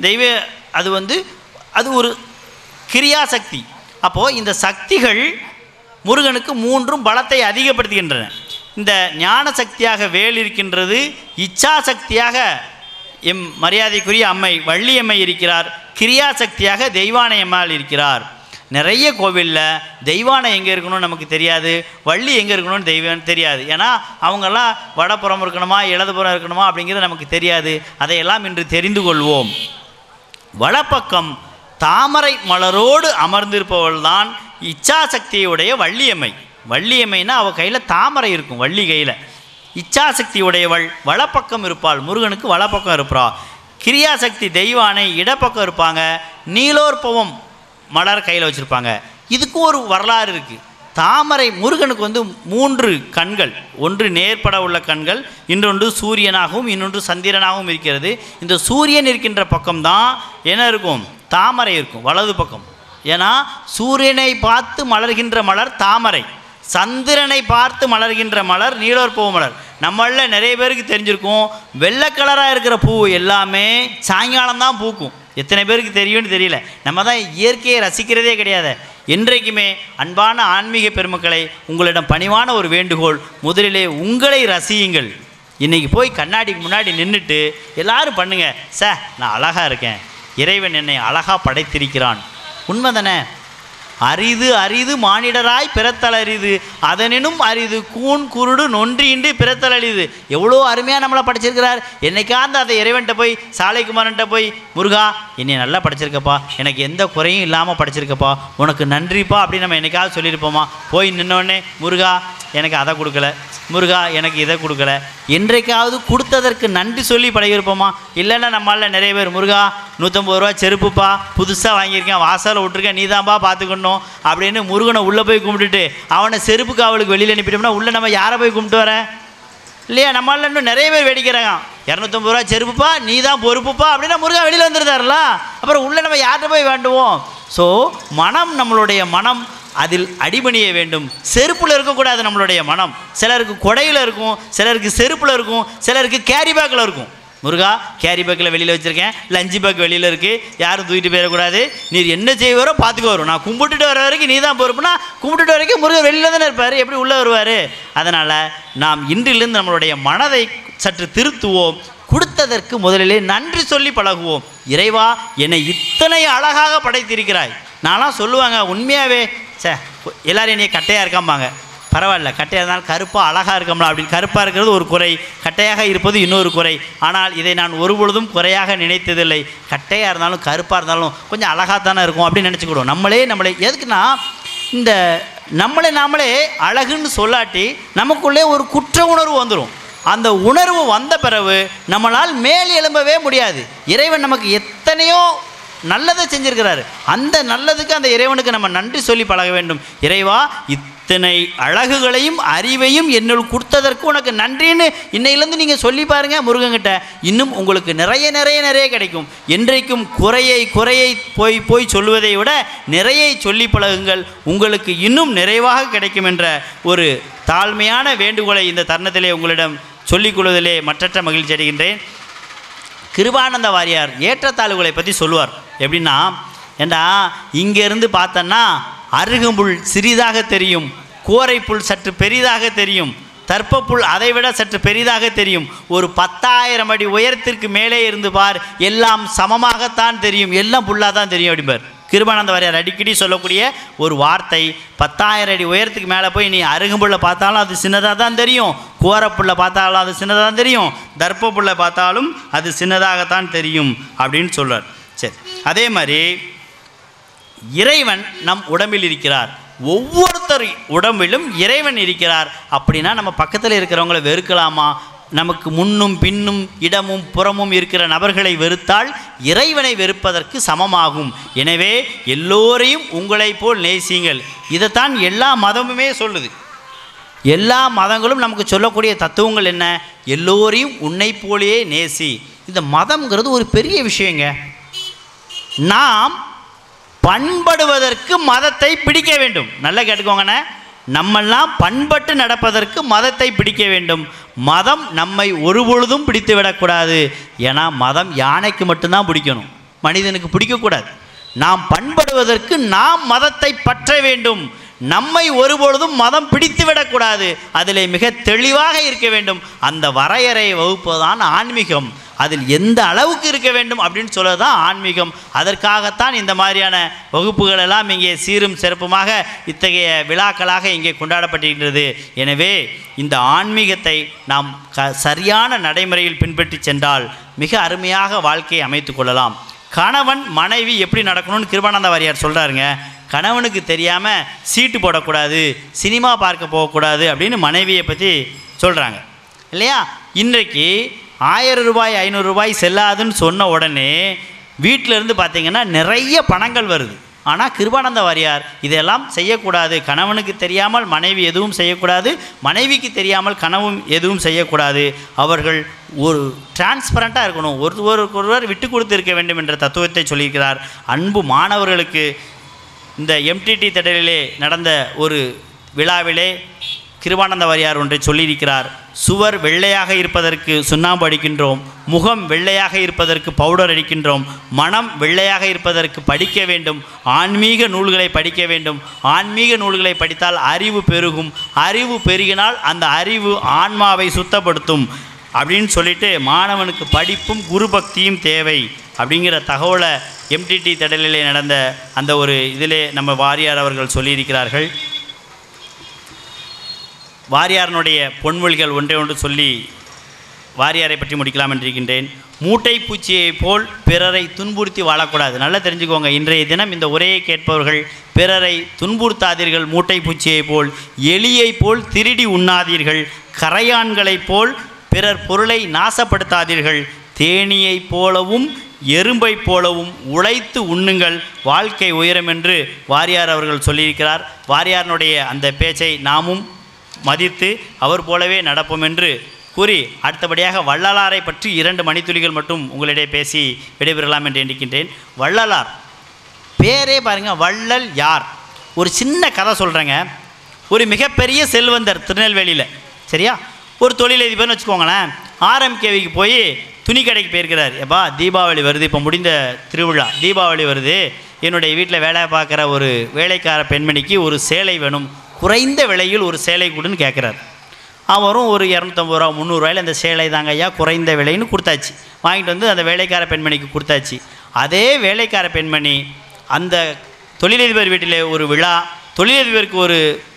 அது ஒரு கிரியாசக்தி. அப்போது இந்த சக்திகள் முருகனுக்கு மூன்றும் பலத்தை அதிகப்படுத்துகின்றன. இந்த ஞான சக்தியாக வேல் இருக்கின்றது, இச்சாசக்தியாக எம் மரியாதைக்குரிய அம்மை வள்ளியம்மை இருக்கிறார், கிரியாசக்தியாக தெய்வானை அம்மாள் இருக்கிறார். நிறைய கோவிலில் தெய்வானை எங்கே இருக்கணும்னு நமக்கு தெரியாது, வள்ளி எங்கே இருக்கணும்னு தெய்வம் தெரியாது. ஏன்னா அவங்கெல்லாம் வடப்புறம் இருக்கணுமா இடதுபுறம் இருக்கணுமா அப்படிங்கிறது நமக்கு தெரியாது. அதையெல்லாம் இன்று தெரிந்து கொள்வோம். வலப்பக்கம் தாமரை மலரோடு அமர்ந்திருப்பவள்தான் இச்சாசக்தியுடைய வள்ளியம்மை. வள்ளியம்மைன்னா அவள் கையில் தாமரை இருக்கும், வள்ளி கையில். இச்சாசக்தியுடையவள் வலப்பக்கம் இருப்பாள், முருகனுக்கு வலப்பக்கம் இருப்பா. கிரியாசக்தி தெய்வானை இடப்பக்கம் இருப்பாங்க, நீலோற்பவம் மலர் கையில் வச்சுருப்பாங்க. இதுக்கும் ஒரு வரலாறு இருக்குது. தாமரை முருகனுக்கு 3 கண்கள், ஒன்று நேர்பட உள்ள கண்கள், இன்னொன்று சூரியனாகவும் இன்னொன்று சந்திரனாகவும் இருக்கிறது. இந்த சூரியன் இருக்கின்ற பக்கம்தான் என்ன இருக்கும், தாமரை இருக்கும், வலது பக்கம். ஏன்னா சூரியனை பார்த்து மலர்கின்ற மலர் தாமரை, சந்திரனை பார்த்து மலர்கின்ற மலர் நீலோற்பவ மலர். நம்மளில் நிறைய பேருக்கு தெரிஞ்சிருக்கும், வெள்ளை கலராக இருக்கிற பூ எல்லாமே சாயங்காலம் தான் பூக்கும். எத்தனை பேருக்கு தெரியும்னு தெரியல. நம்ம தான் இயற்கையை ரசிக்கிறதே கிடையாது. என்றைக்குமே அன்பான ஆன்மீக பெருமக்களை, உங்களிடம் பணிவான ஒரு வேண்டுகோள், முதலிலே உங்களை ரசியுங்கள். இன்றைக்கி போய் கண்ணாடிக்கு முன்னாடி நின்றுட்டு எல்லாரும் பண்ணுங்க, நான் அழகாக இருக்கேன், இறைவன் என்னை அழகாக படைத்திருக்கிறான். உண்மைதானே? அரிது அரிது மானிடராய் பிறத்தல் அரிது, அதனினும் அரிது கூன் குருடு நொன்றியின்றி பிறத்தல் அரிது. எவ்வளோ அருமையாக நம்மளை படிச்சிருக்கிறார். என்னைக்காந்து அதை இறைவன்கிட்ட போய், சாலைக்குமாரன்ட்ட போய், முருகா என்னை நல்லா படிச்சிருக்கப்பா, எனக்கு எந்த குறையும் இல்லாமல் படிச்சிருக்கப்பா, உனக்கு நன்றிப்பா அப்படின்னு நம்ம என்னைக்காவது சொல்லியிருப்போமா? போய் நின்னோடனே முருகா எனக்கு அதை கொடுக்கல, முருகா எனக்கு இதை கொடுக்கல, என்றைக்காவது கொடுத்ததற்கு நன்றி சொல்லி பழகிருப்போமா? இல்லைன்னா நம்மளால் நிறைய பேர், முருகா 150 ரூபா செருப்புப்பா புதுசாக வாங்கியிருக்கேன், வாசலில் விட்டுருக்கேன், நீ தான்ப்பா பார்த்துக்கணும் அப்படின்னு முருகனை உள்ளே போய் கும்பிட்டுட்டு அவனை செருப்புக்கு அவளுக்கு வெளியில் அனுப்பிட்டோம்னா உள்ளே நம்ம யாரை போய் கும்பிட்டு வர இல்லையா? நம்மளால் இன்னும் நிறைய பேர் வேடிக்கிறாங்க, 250 ரூபா செருப்புப்பா நீ தான் பொறுப்புப்பா அப்படின்னா முருகா வெளியில் வந்துருந்தாருல, அப்புறம் உள்ளே நம்ம யார்கிட்ட போய் வேண்டுவோம்? ஸோ மனம், நம்மளுடைய மனம் அதில் அடிபணிய வேண்டும். செருப்பில் இருக்கக்கூடாது நம்மளுடைய மனம். சிலருக்கு கொடையில் இருக்கும், சிலருக்கு செருப்பில் இருக்கும், சிலருக்கு கேரி பேக்கில் இருக்கும். முருகா கேரி பேக்கில் வெளியில் வச்சுருக்கேன், லஞ்சு பேக் வெளியில் இருக்குது, யாரும் தூக்கிட்டு போயிடக்கூடாது, நீர் என்ன செய்வாரோ பார்த்துக்க வரும், நான் கும்பிட்டுட்டு வர வரைக்கும் நீ தான் பொறுப்புனா, கும்பிட்டுட்டு வரைக்கும் முருகன் வெளியில் தானே இருப்பார், எப்படி உள்ளே வருவார்? அதனால் நாம் இன்றிலிருந்து நம்மளுடைய மனதை சற்று திருத்துவோம். கொடுத்ததற்கு முதலிலே நன்றி சொல்லி பழகுவோம். இறைவா என்னை இத்தனை அழகாக படைத்திருக்கிறாய். நான்லாம் சொல்லுவாங்க உண்மையாகவே, எல்லோரும் என்னைய கட்டையாக இருக்காம்பாங்க. பரவாயில்ல, கட்டையாக இருந்தாலும் கருப்பாக அழகாக இருக்கம்ல அப்படின்னு. கருப்பாக இருக்கிறது ஒரு குறை, கட்டையாக இருப்பது இன்னொரு குறை. ஆனால் இதை நான் ஒருபொழுதும் குறையாக நினைத்ததில்லை. கட்டையாக இருந்தாலும் கருப்பாக இருந்தாலும் கொஞ்சம் அழகாக தானே இருக்கும் அப்படின்னு நினச்சிக்கிடுவோம். நம்மளே எதுக்குன்னா, இந்த நாமளே அழகுன்னு சொல்லாட்டி நமக்குள்ளே ஒரு குற்ற உணர்வு வந்துடும். அந்த உணர்வு வந்த பிறகு நம்மளால் மேல் எழும்பவே முடியாது. இறைவன் நமக்கு எத்தனையோ நல்லதை செஞ்சிருக்கிறாரு. அந்த நல்லதுக்கு அந்த இறைவனுக்கு நம்ம நன்றி சொல்லி பழக வேண்டும். இறைவா இத்தனை அழகுகளையும் அறிவையும் என்னுள் கொடுத்ததற்கு உனக்கு நன்றின்னு இன்னையிலேருந்து நீங்கள் சொல்லி பாருங்கள் முருகன்கிட்ட. இன்னும் உங்களுக்கு நிறைய நிறைய நிறைய கிடைக்கும். என்றைக்கும் குறையை போய் சொல்லுவதை விட நிறைய சொல்லி பழகுங்கள், உங்களுக்கு இன்னும் நிறைவாக கிடைக்கும் என்ற ஒரு தாழ்மையான வேண்டுகோளை இந்த தருணத்திலே உங்களிடம் சொல்லிக்கொள்வதிலே மற்றற்ற மகிழ்ச்சி அடைகின்றேன். கிருபானந்த வாரியார் ஏற்றத்தாழ்வுகளை பற்றி சொல்லுவார். எப்படின்னா, ஏண்டா இங்கேருந்து பார்த்தோன்னா அருகம்புல் சிறிதாக தெரியும், கோரைப்புல் சற்று பெரிதாக தெரியும், தர்ப்பப்புல் அதைவிட சற்று பெரிதாக தெரியும், ஒரு 10,000 அடி உயரத்திற்கு மேலே இருந்து பார், எல்லாம் சமமாகத்தான் தெரியும், எல்லாம் புல்லாக தான் தெரியும் அப்படிம்பார். கிருபானந்த வாரியார் அடிக்கடி சொல்லக்கூடிய ஒரு வார்த்தை. 10,000 அடி உயரத்துக்கு மேலே போய் நீ அருகம்புல்லை பார்த்தாலும் அது சின்னதாக தான் தெரியும், கோரப்புல்லை பார்த்தாலும் அது சின்னதாக தான் தெரியும், தர்ப்பப்புல்லை பார்த்தாலும் அது சின்னதாகத்தான் தெரியும் அப்படின்னு சொல்வார். சரி, அதே மாதிரி இறைவன் நம் உடம்பில் இருக்கிறார். ஒவ்வொருத்தர் உடம்பிலும் இறைவன் இருக்கிறார். அப்படின்னா நம்ம பக்கத்தில் இருக்கிறவங்கள வெறுக்கலாமா? நமக்கு முன்னும் பின்னும் இடமும் புறமும் இருக்கிற நபர்களை வெறுத்தால் இறைவனை வெறுப்பதற்கு சமமாகும். எனவே எல்லோரையும் உங்களைப் போல் நேசியுங்கள். இதைத்தான் எல்லா மதமுமே சொல்லுது. எல்லா மதங்களும் நமக்கு சொல்லக்கூடிய தத்துவங்கள் என்ன? எல்லோரையும் உன்னை போலேயே நேசி. இந்த மதம்ங்கிறது ஒரு பெரிய விஷயங்க. நாம் பண்படுவதற்கு மதத்தை பிடிக்க வேண்டும். நல்லா கேட்டுக்கோங்கண்ணே, நம்மெல்லாம் பண்பட்டு நடப்பதற்கு மதத்தை பிடிக்க வேண்டும். மதம் நம்மை ஒருபொழுதும் பிடித்து விடக்கூடாது. ஏன்னா மதம் யானைக்கு மட்டும்தான் பிடிக்கணும், மனிதனுக்கு பிடிக்கக்கூடாது. நாம் பண்படுவதற்கு நாம் மதத்தை பற்ற வேண்டும். நம்மை ஒருபொழுதும் மதம் பிடித்து விடக்கூடாது. அதில் மிக தெளிவாக இருக்க வேண்டும். அந்த வரையறையை வகுப்பதுதான் ஆன்மீகம். அதில் எந்த அளவுக்கு இருக்க வேண்டும் அப்படின்னு சொல்லதான் ஆன்மீகம். அதற்காகத்தான் இந்த மாதிரியான வகுப்புகள் எல்லாம் இங்கே சீரும் சிறப்புமாக இத்தகைய விழாக்களாக இங்கே கொண்டாடப்பட்டிருக்கிறது. எனவே இந்த ஆன்மீகத்தை நாம் சரியான நடைமுறையில் பின்பற்றி சென்றால் மிக அருமையாக வாழ்க்கையை அமைத்து கொள்ளலாம். கணவன் மனைவி எப்படி நடக்கணும்னு கிருபானந்த வாரியார் சொல்கிறாருங்க. கணவனுக்கு தெரியாமல் சீட்டு போடக்கூடாது, சினிமா பார்க்க போகக்கூடாது அப்படின்னு மனைவியை பற்றி சொல்கிறாங்க இல்லையா? இன்றைக்கு 1000 ரூபாய் 500 ரூபாய் செல்லாதுன்னு சொன்ன உடனே வீட்டிலேருந்து பார்த்திங்கன்னா நிறைய பணங்கள் வருது. ஆனால் கிருபானந்த வாரியார் இதெல்லாம் செய்யக்கூடாது. கணவனுக்கு தெரியாமல் மனைவி எதுவும் செய்யக்கூடாது, மனைவிக்கு தெரியாமல் கணவன் எதுவும் செய்யக்கூடாது. அவர்கள் ஒரு டிரான்ஸ்பரண்ட்டாக இருக்கணும், ஒருவருக்கொருவர் விட்டு கொடுத்து இருக்க வேண்டும் என்ற தத்துவத்தை சொல்லியிருக்கிறார். அன்பு மாணவர்களுக்கு இந்த MTT திடலிலே நடந்த ஒரு விழாவிலே கிருபானந்த வாரியார் ஒன்றை சொல்லியிருக்கிறார். சுவர் வெள்ளையாக இருப்பதற்கு சுண்ணாம்பு அடிக்கின்றோம், முகம் வெள்ளையாக இருப்பதற்கு பவுடர் அடிக்கின்றோம், மனம் வெள்ளையாக இருப்பதற்கு படிக்க வேண்டும், ஆன்மீக நூல்களை படிக்க வேண்டும். ஆன்மீக நூல்களை படித்தால் அறிவு பெருகும், அறிவு பெருகினால் அந்த அறிவு ஆன்மாவை சுத்தப்படுத்தும் அப்படின்னு சொல்லிட்டு மாணவனுக்கு படிப்பும் குரு பக்தியும் தேவை அப்படிங்கிற தகவலை MTT திடலிலே நடந்த அந்த ஒரு இதிலே நம்ம வாரியார் அவர்கள் சொல்லியிருக்கிறார்கள். வாரியாரனுடைய பொன்மொழிகள் ஒன்றே ஒன்று சொல்லி வாரியாரை பற்றி முடிக்கலாம் என்றிருக்கின்றேன். மூட்டை பூச்சியை போல் பிறரை துன்புறுத்தி வாழக்கூடாது. நல்லா தெரிஞ்சுக்கோங்க, இன்றைய தினம் இந்த உரையை கேட்பவர்கள் பிறரை துன்புறுத்தாதீர்கள். மூட்டை பூச்சியை போல், எலியை போல் திருடி உண்ணாதீர்கள், கரையான்களைப் போல் பிறர் பொருளை நாசப்படுத்தாதீர்கள், தேனீயை போலவும் எறும்பை போலவும் உழைத்து உண்ணுங்கள், வாழ்க்கை உயரும் என்று வாரியார் அவர்கள் சொல்லியிருக்கிறார். வாரியாரனுடைய அந்த பேச்சை நாமும் மதித்து அவர் போலவே நடப்போம் என்று கூறி அடுத்தபடியாக வள்ளலாரை பற்றி 2 மணித்துளிகள் மட்டும் உங்களிடையே பேசி விடைபெறலாம் என்று எண்ணிக்கின்றேன். வள்ளலார் பேரே பாருங்கள், வள்ளல் யார்? ஒரு சின்ன கதை சொல்கிறேங்க. ஒரு மிகப்பெரிய செல்வந்தர் திருநெல்வேலியில், சரியா, ஒரு தொழிலதிபர்னு வச்சுக்கோங்களேன். RMKவிக்கு போய் துணி கடைக்கு போயிருக்கிறார். எப்பா தீபாவளி வருது, இப்போ முடிந்த திருவிழா, தீபாவளி வருது, என்னுடைய வீட்டில் வேலை பார்க்குற ஒரு வேலைக்கார பெண்மணிக்கு ஒரு சேலை வேணும், குறைந்த விலையில் ஒரு சேலை கொடுன்னு கேட்குறாரு. அவரும் ஒரு 250 ரூபா 300 ரூபாயில் அந்த சேலை தாங்க ஐயா குறைந்த விலைன்னு கொடுத்தாச்சு. வாங்கிட்டு வந்து அந்த வேலைக்கார பெண்மணிக்கு கொடுத்தாச்சு. அதே வேலைக்கார பெண்மணி அந்த தொழிலதிபர் வீட்டில் ஒரு விழா, தொழிலதிபருக்கு ஒரு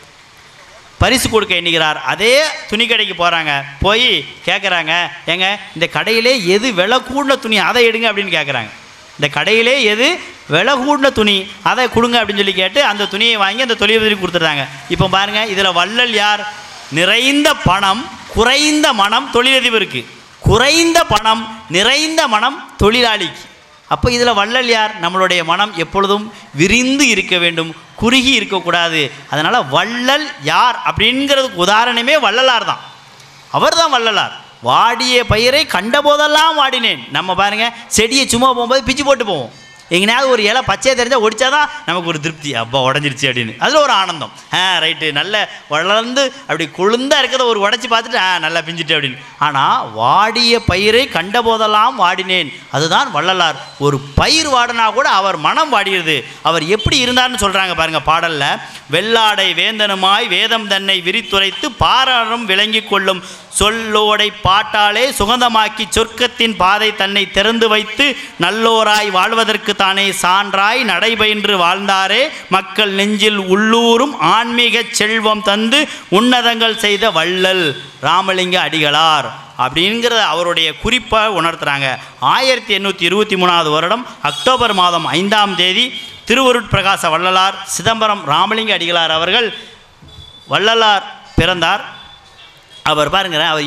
பரிசு கொடுக்க எண்ணுகிறார். அதே துணி கடைக்கு போகிறாங்க. போய் கேட்குறாங்க, ஏங்க இந்த கடையிலே எது விலை கூடின துணி அதை எடுங்க அப்படின்னு கேட்குறாங்க. இந்த கடையிலே எது விலை கூடின துணி அதை கொடுங்க அப்படின்னு சொல்லி கேட்டு அந்த துணியை வாங்கி அந்த தொழிலதிபருக்கு கொடுத்துட்றாங்க. இப்போ பாருங்கள், இதில் வள்ளல் யார்? நிறைந்த பணம் குறைந்த மனம் தொழிலதிபருக்கு, குறைந்த பணம் நிறைந்த மனம் தொழிலாளிக்கு. அப்போ இதில் வள்ளல் யார்? நம்மளுடைய மனம் எப்பொழுதும் விரிந்து இருக்க வேண்டும், குறுகி இருக்கக்கூடாது. அதனால் வள்ளல் யார் அப்படிங்கிறதுக்கு உதாரணமே வள்ளலார் தான். அவர் தான் வள்ளலார். வாடிய பயிரை கண்டபோதெல்லாம் வாடினேன். நம்ம பாருங்கள், செடியை சும்மா போகும்போது பிச்சு போட்டு போவோம். எங்கேயாவது ஒரு இலை பச்சையை தெரிஞ்சால் ஒடிச்சாதான் நமக்கு ஒரு திருப்தி, அப்பா உடஞ்சிருச்சு அப்படின்னு, அதில் ஒரு ஆனந்தம். ரைட்டு, நல்ல வளர்ந்து அப்படி கொழுந்தாக இருக்கிறத ஒரு உடச்சி பார்த்துட்டு நல்லா பிஞ்சிட்டு அப்படின்னு. ஆனால் வாடிய பயிரை கண்டபோதெல்லாம் வாடினேன், அதுதான் வள்ளலார். ஒரு பயிர் வாடினா கூட அவர் மனம் வாடிடுது. அவர் எப்படி இருந்தார்னு சொல்கிறாங்க பாருங்கள் பாடலில். வெள்ளாடை வேந்தனுமாய் வேதம் தன்னை விரித்துரைத்து பாராளும் விளங்கி கொள்ளும் சொல்லோடை பாட்டாலே சுகந்தமாக்கி சொர்க்கத்தின் பாதை தன்னை திறந்து வைத்து நல்லோராய் வாழ்வதற்கு தானே சான்றாய் நடைபயின்று வாழ்ந்தாரே மக்கள் நெஞ்சில் உள்ளூரும் ஆன்மீக செல்வம் தந்து உன்னதங்கள் செய்த வள்ளல் ராமலிங்க அடிகளார் அப்படிங்கிறத அவருடைய குறிப்பாக உணர்த்துறாங்க. 1823 வருடம் அக்டோபர் மாதம் 5ஆம் தேதி திருவருட்பிரகாச வள்ளலார் சிதம்பரம் ராமலிங்க அடிகளார் அவர்கள் வள்ளலார் பிறந்தார். அவர் பாருங்க, அவர்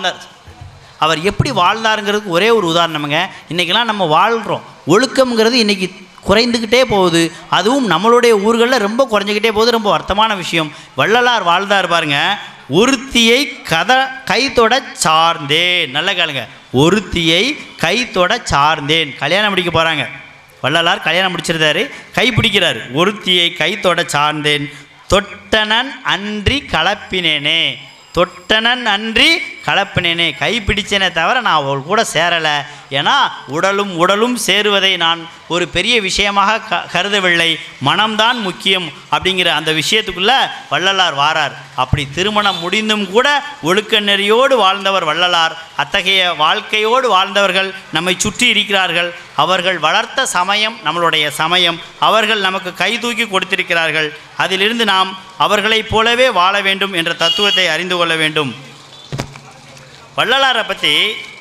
எப்படி வாழ்ந்தாருங்கிறதுக்கு ஒரே ஒரு உதாரணமுங்க. இன்றைக்கெல்லாம் நம்ம வாழ்கிறோம், ஒழுக்கம்ங்கிறது இன்றைக்கி குறைந்துக்கிட்டே போகுது. அதுவும் நம்மளுடைய ஊர்களில் ரொம்ப குறைஞ்சிக்கிட்டே போகுது. ரொம்ப வருத்தமான விஷயம். வள்ளலார் வாழ்ந்தார் பாருங்க. ஒருத்தியை கைத்தொட சார்ந்தேன், நல்ல கேளுங்க, ஒருத்தியை கைத்தொட சார்ந்தேன். கல்யாணம் முடிக்க போகிறாங்க, வள்ளலார் கல்யாணம் முடிச்சிருந்தாரு, கை பிடிக்கிறார். ஒருத்தியை கைத்தொட சார்ந்தேன், தொட்டனன் அன்றி கலப்பினேனே, தொட்டனன் அன்றி கலப்பினேனே, கைப்பிடிச்சேனே தவிர நான் அவள் கூட சேரலை. ஏன்னா உடலும் சேருவதை நான் ஒரு பெரிய விஷயமாக கருதவில்லை, மனம்தான் முக்கியம் அப்படிங்கிற அந்த விஷயத்துக்குள்ளே வள்ளலார் வாரார். அப்படி திருமணம் முடிந்தும் கூட ஒழுக்க நெறியோடு வாழ்ந்தவர் வள்ளலார். அத்தகைய வாழ்க்கையோடு வாழ்ந்தவர்கள் நம்மை சுற்றி இருக்கிறார்கள். அவர்கள் வளர்த்த சமயம் நம்மளுடைய சமயம். அவர்கள் நமக்கு கை தூக்கி கொடுத்திருக்கிறார்கள். அதிலிருந்து நாம் அவர்களைப் போலவே வாழ வேண்டும் என்ற தத்துவத்தை அறிந்து கொள்ள வேண்டும். வள்ளலாரை பற்றி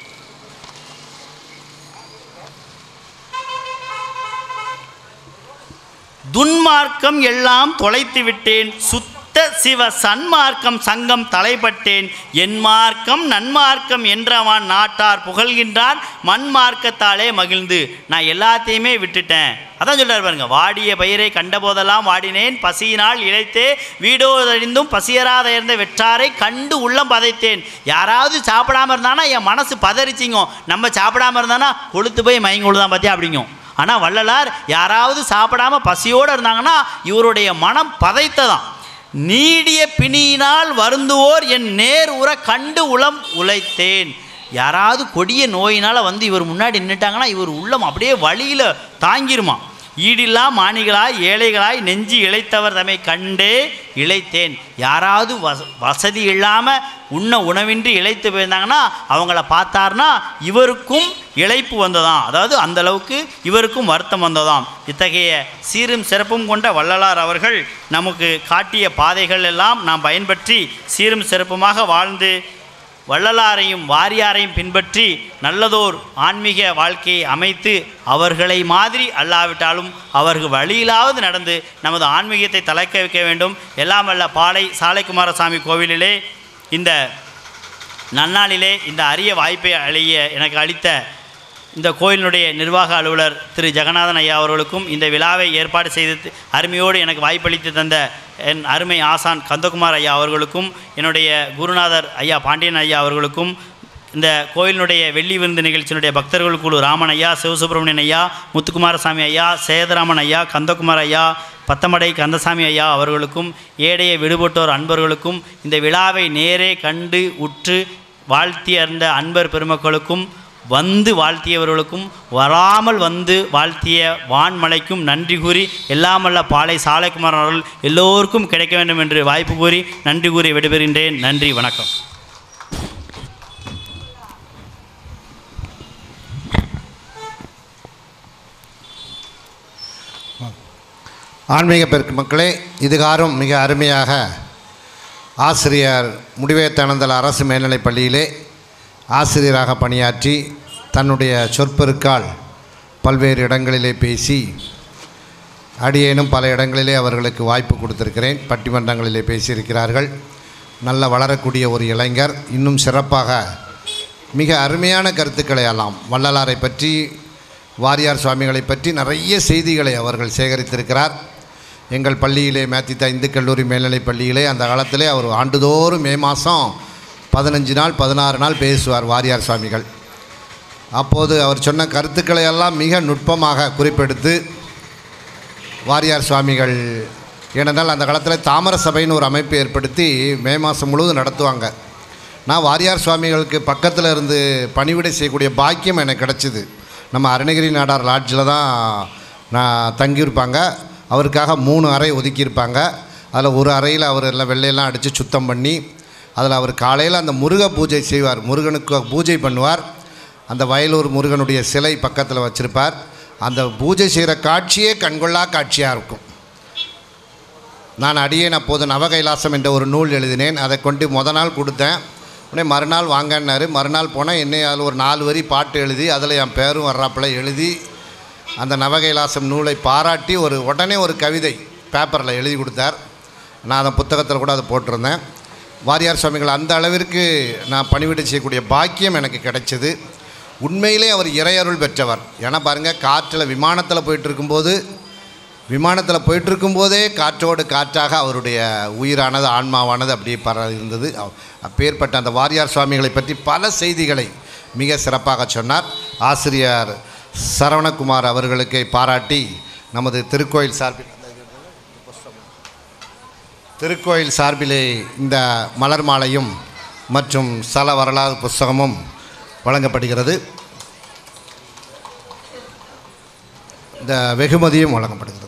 துன்மார்க்கம் எல்லாம் தொலைத்து விட்டேன், சுத்த சிவ சன்மார்க்கம் சங்கம் தலைப்பட்டேன், என் மார்க்கம் நன்மார்க்கம் என்றவன் நாட்டார் புகழ்கின்றான், மண்மார்க்கத்தாலே மகிழ்ந்து. நான் எல்லாத்தையுமே விட்டுட்டேன். அதான் சொல்கிறார் பாருங்க, வாடிய பயிரை கண்டபோதெல்லாம் வாடினேன், பசியினால் இழைத்தே வீடோதழிந்தும் பசியராத இருந்த வெற்றாரை கண்டு உள்ளம் பதைத்தேன். யாராவது சாப்பிடாமல் இருந்தானா என் மனசு பதறிச்சிங்க, நம்ம சாப்பிடாமல் இருந்தானா கொளுத்து போய் மயங்கொழுதான் பார்த்தியா அப்படிங்க. ஆனால் வள்ளலார் யாராவது சாப்பிடாமல் பசியோடு இருந்தாங்கன்னா இவருடைய மனம் பதைத்ததான். நீடிய பிணியினால் வருந்துவோர் என் நேர் உற கண்டு உளம் உழைத்தேன். யாராவது கொடிய நோயினால் வந்து இவர் முன்னாடி நின்றுட்டாங்கன்னா இவர் உள்ளம் அப்படியே வழியில் தாங்கிருமா. ஈடில்லா மாணிகளாய் ஏழைகளாய் நெஞ்சு இழைத்தவர் தம்மை கண்டே இழைத்தேன். யாராவது வசதி இல்லாமல் உண்ண உணவின்றி இழைத்து போயிருந்தாங்கன்னா அவங்கள பார்த்தார்னா இவருக்கும் இழைப்பு வந்ததாம், அதாவது அந்தளவுக்கு இவருக்கும் வருத்தம் வந்ததாம். இத்தகைய சீரும் சிறப்பும் கொண்ட வள்ளலார் அவர்கள் நமக்கு காட்டிய பாதைகள் எல்லாம் நாம் பயன்பற்றி சீரும் சிறப்புமாக வாழ்ந்து வள்ளலாரையும் வாரியாரையும் பின்பற்றி நல்லதோர் ஆன்மீக வாழ்க்கையை அமைத்து அவர்களை மாதிரி அல்லாவிட்டாலும் அவர்கள் வழியிலாவது நடந்து நமது ஆன்மீகத்தை தலைக்க வைக்க வேண்டும். எல்லாம் வல்ல பாளை சாலைக்குமாரசாமி கோவிலிலே இந்த நன்னாளிலே இந்த அரிய வாய்ப்பை எனக்கு அளித்த இந்த கோயிலினுடைய நிர்வாக அலுவலர் திரு ஜெகநாதன் ஐயா அவர்களுக்கும், இந்த விழாவை ஏற்பாடு செய்து அருமையோடு எனக்கு வாய்ப்பளித்து தந்த என் அருமை ஆசான் கந்தகுமார் ஐயா அவர்களுக்கும், என்னுடைய குருநாதர் ஐயா பாண்டியன் ஐயா அவர்களுக்கும், இந்த கோயிலினுடைய வெள்ளி விருந்து நிகழ்ச்சியினுடைய பக்தர்கள் குழு ராமன் ஐயா, சிவசுப்பிரமணியன் ஐயா, முத்துக்குமாரசாமி ஐயா, சேதராமன் ஐயா, கந்தகுமார் ஐயா, பத்தமடை கந்தசாமி ஐயா அவர்களுக்கும், ஏடைய விடுபட்டோர் அன்பர்களுக்கும், இந்த விழாவை நேரே கண்டு உற்று வாழ்த்தி அறிந்த அன்பர் பெருமக்களுக்கும், வந்து வாழ்த்தியவர்களுக்கும், வராமல் வந்து வாழ்த்திய வான்மலைக்கும் நன்றி கூறி எல்லாமல்ல பாளை சாலைக்குமாரன் அவர்கள் எல்லோருக்கும் கிடைக்க வேண்டும் என்று வாய்ப்பு கூறி நன்றி கூறி விடைபெறுகின்றேன். நன்றி, வணக்கம். ஆன்மீக பெருக்கு மக்களே, இதுகாரும் மிக அருமையாக ஆசிரியர் முடிவேத்தானந்தல் அரசு மேல்நிலைப் பள்ளியிலே ஆசிரியராக பணியாற்றி தன்னுடைய சொற்பெருக்கால் பல்வேறு இடங்களிலே பேசி, அடியேனும் பல இடங்களிலே அவர்களுக்கு வாய்ப்பு கொடுத்திருக்கிறேன். பட்டிமன்றங்களிலே பேசியிருக்கிறார்கள். நல்ல வளரக்கூடிய ஒரு இளைஞர். இன்னும் சிறப்பாக மிக அருமையான கருத்துக்களை எல்லாம் வள்ளலாரை பற்றி, வாரியார் சுவாமிகளை பற்றி நிறைய செய்திகளை அவர்கள் சேகரித்திருக்கிறார். எங்கள் பள்ளியிலே மேத்திதா இந்து கல்லூரி மேல்நிலைப் பள்ளியிலே அந்த காலத்திலே அவர் ஆண்டுதோறும் மே மாதம் 15 நாள் 16 நாள் பேசுவார் வாரியார் சுவாமிகள். அப்போது அவர் சொன்ன கருத்துக்களை எல்லாம் மிக நுட்பமாக குறிப்பெடுத்து வாரியார் சுவாமிகள், ஏனென்றால் அந்த காலத்தில் தாமர சபைன்னு ஒரு அமைப்பு ஏற்படுத்தி மே மாதம் முழுவதும் நடத்துவாங்க. நான் வாரியார் சுவாமிகளுக்கு பக்கத்தில் இருந்து பணிவிடை செய்யக்கூடிய பாக்கியம் எனக்கு கிடச்சிது. நம்ம அருணகிரி நாடார் லாட்ஜில் தான் நான் தங்கியிருப்பாங்க. அவருக்காக 3 அறை ஒதுக்கியிருப்பாங்க. அதில் ஒரு அறையில் அவர் எல்லாம் வெள்ளையெல்லாம் அடித்து சுத்தம் பண்ணி, அதில் அவர் காலையில் அந்த முருக பூஜை செய்வார், முருகனுக்கு பூஜை பண்ணுவார். அந்த வயலூர் முருகனுடைய சிலை பக்கத்தில் வச்சுருப்பார். அந்த பூஜை செய்கிற காட்சியே கண்கொள்ளா காட்சியாக இருக்கும். நான் அடியேன் அப்போது நவகைலாசம் என்ற ஒரு நூல் எழுதினேன். அதை கொண்டு நாள் கொடுத்தேன். உடனே மறுநாள் வாங்கினார். மறுநாள் போனால் என்னை அதில் ஒரு 4 வரி பாட்டு எழுதி, அதில் என் பேரும் வர்றாப்பில் எழுதி, அந்த நவகைலாசம் நூலை பாராட்டி உடனே ஒரு கவிதை பேப்பரில் எழுதி கொடுத்தார். நான் அந்த புத்தகத்தில் கூட அதை போட்டிருந்தேன். வாரியார் சுவாமிகள் அந்த அளவிற்கு நான் பணிவிடை செய்யக்கூடிய பாக்கியம் எனக்கு கிடைச்சது. உண்மையிலே அவர் இறையருள் பெற்றவர். ஏன்னா பாருங்கள், காற்றில் விமானத்தில் போயிட்டுருக்கும்போதே காற்றோடு காற்றாக அவருடைய உயிரானது, ஆன்மாவானது அப்படியே இருந்தது. அப்பேற்பட்ட அந்த வாரியார் சுவாமிகளை பற்றி பல செய்திகளை மிக சிறப்பாக சொன்னார். ஆசிரியர் சரவணகுமார் அவர்களுக்கு பாராட்டி நமது திருக்கோயில் சார்பில் திருக்கோயில் சார்பிலே இந்த மலர் மாலையும் மற்றும் ஸ்தல வரலாறு புஸ்தகமும் வழங்கப்படுகிறது. இந்த வெகுமதியும் வழங்கப்படுகிறது.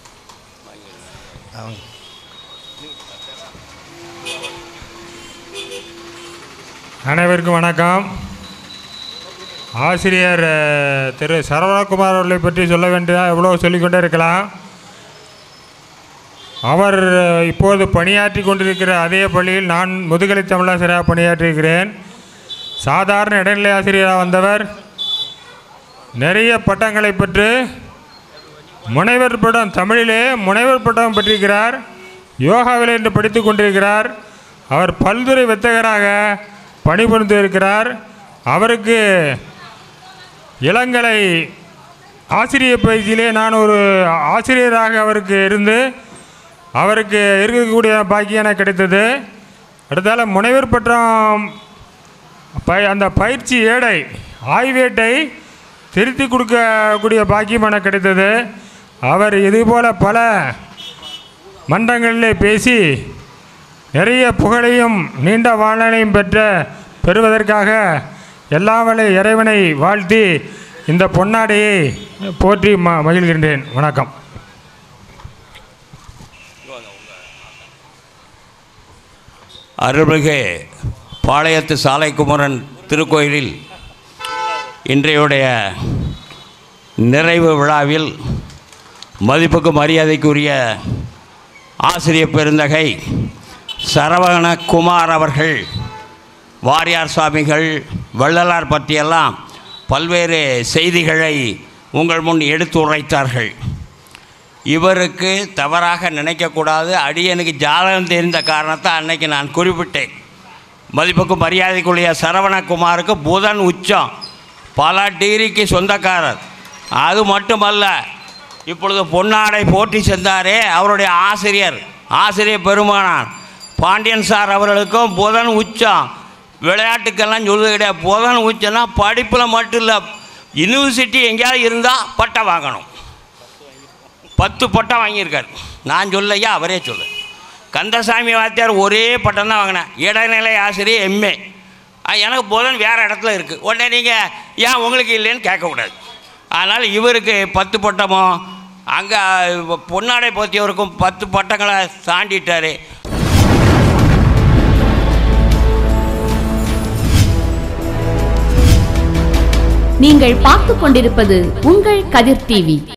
அனைவருக்கும் வணக்கம். ஆசிரியர் திரு சரவணகுமார் அவர்களை பற்றி சொல்ல வேண்டியதாக எவ்வளோ சொல்லிக்கொண்டே இருக்கலாம். அவர் இப்போது பணியாற்றி கொண்டிருக்கிற அதே பள்ளியில் நான் முதுகலை தமிழாசிரியராக பணியாற்றியிருக்கிறேன். சாதாரண இடைநிலை ஆசிரியராக வந்தவர் நிறைய பட்டங்களை பெற்று முனைவர் பட்டம், தமிழிலே முனைவர் பட்டம் பெற்றிருக்கிறார். யோகாவில் இன்று படித்து கொண்டிருக்கிறார். அவர் பல்துறை வித்தகராக பணிபுரிந்து இருக்கிறார். அவருக்கு இளங்கலை ஆசிரியர் பயிற்சியிலே நான் ஒரு ஆசிரியராக அவருக்கு இருந்து அவருக்கு இருக்கக்கூடிய பாக்கியம் எனக்கு கிடைத்தது. அடுத்தால முனைவர் பட்டம் அந்த பயிற்சி ஏடை ஆய்வேட்டை திருத்தி கொடுக்கக்கூடிய பாக்கியம் எனக்கு கிடைத்தது. அவர் இதுபோல் பல மன்றங்களிலே பேசி நிறைய புகழையும் நீண்ட வாழ்நாளையும் பெறுவதற்காக எல்லாவலை இறைவனை வாழ்த்தி இந்த பொன்னாடையை போற்றி மகிழ்கின்றேன். வணக்கம். அருள்மிகு பாளையத்து சாலைக்குமரன் திருக்கோயிலில் இன்றையுடைய நிறைவு விழாவில் மதிப்புக்கு மரியாதைக்குரிய ஆசிரியர் பெருந்தகை சரவணகுமார் அவர்கள் வாரியார் சுவாமிகள் வள்ளலார் பற்றியெல்லாம் பல்வேறு செய்திகளை உங்கள் முன் எடுத்து உரைத்தார்கள். இவருக்கு தவறாக நினைக்கக்கூடாது. அடியனுக்கு ஜாதகம் தெரிந்த காரணத்தை அன்னைக்கு நான் குறிப்பிட்டேன். மதிப்புக்கு மரியாதைக்குரிய சரவணகுமாருக்கு புதன் உச்சம், பல டிகிரிக்கு சொந்தக்காரர். அது மட்டுமல்ல, இப்பொழுது பொன்னாடை போற்றி சென்றாரே அவருடைய ஆசிரியர் பெருமானார் பாண்டியன் சார் அவர்களுக்கும் புதன் உச்சம். விளையாட்டுக்கெல்லாம் சொல்லுவது கிடையாது. புதன் உச்சம்னா படிப்பில் மட்டும் இல்லை, யூனிவர்சிட்டி எங்கேயாவது இருந்தால் பட்டம் வாங்கணும். 10 பட்டம் வாங்கியிருக்கார். நான் சொல்லையா, அவரே சொல்லு. கந்தசாமி வாத்தியார் ஒரே பட்டம் தான் வாங்கினேன், இடைநிலை ஆசிரியர் எம்ஏ. எனக்கு புதன் வேறு இடத்துல இருக்குது. உடனே நீங்கள் ஏன் உங்களுக்கு இல்லைன்னு கேட்கக்கூடாது. அதனால் இவருக்கு 10 பட்டமும் அங்கே பொன்னாடை போத்தியவருக்கும் 10 பட்டங்களை தாண்டிட்டார். நீங்கள் பார்த்து கொண்டிருப்பது உங்கள் கதிர் டிவி.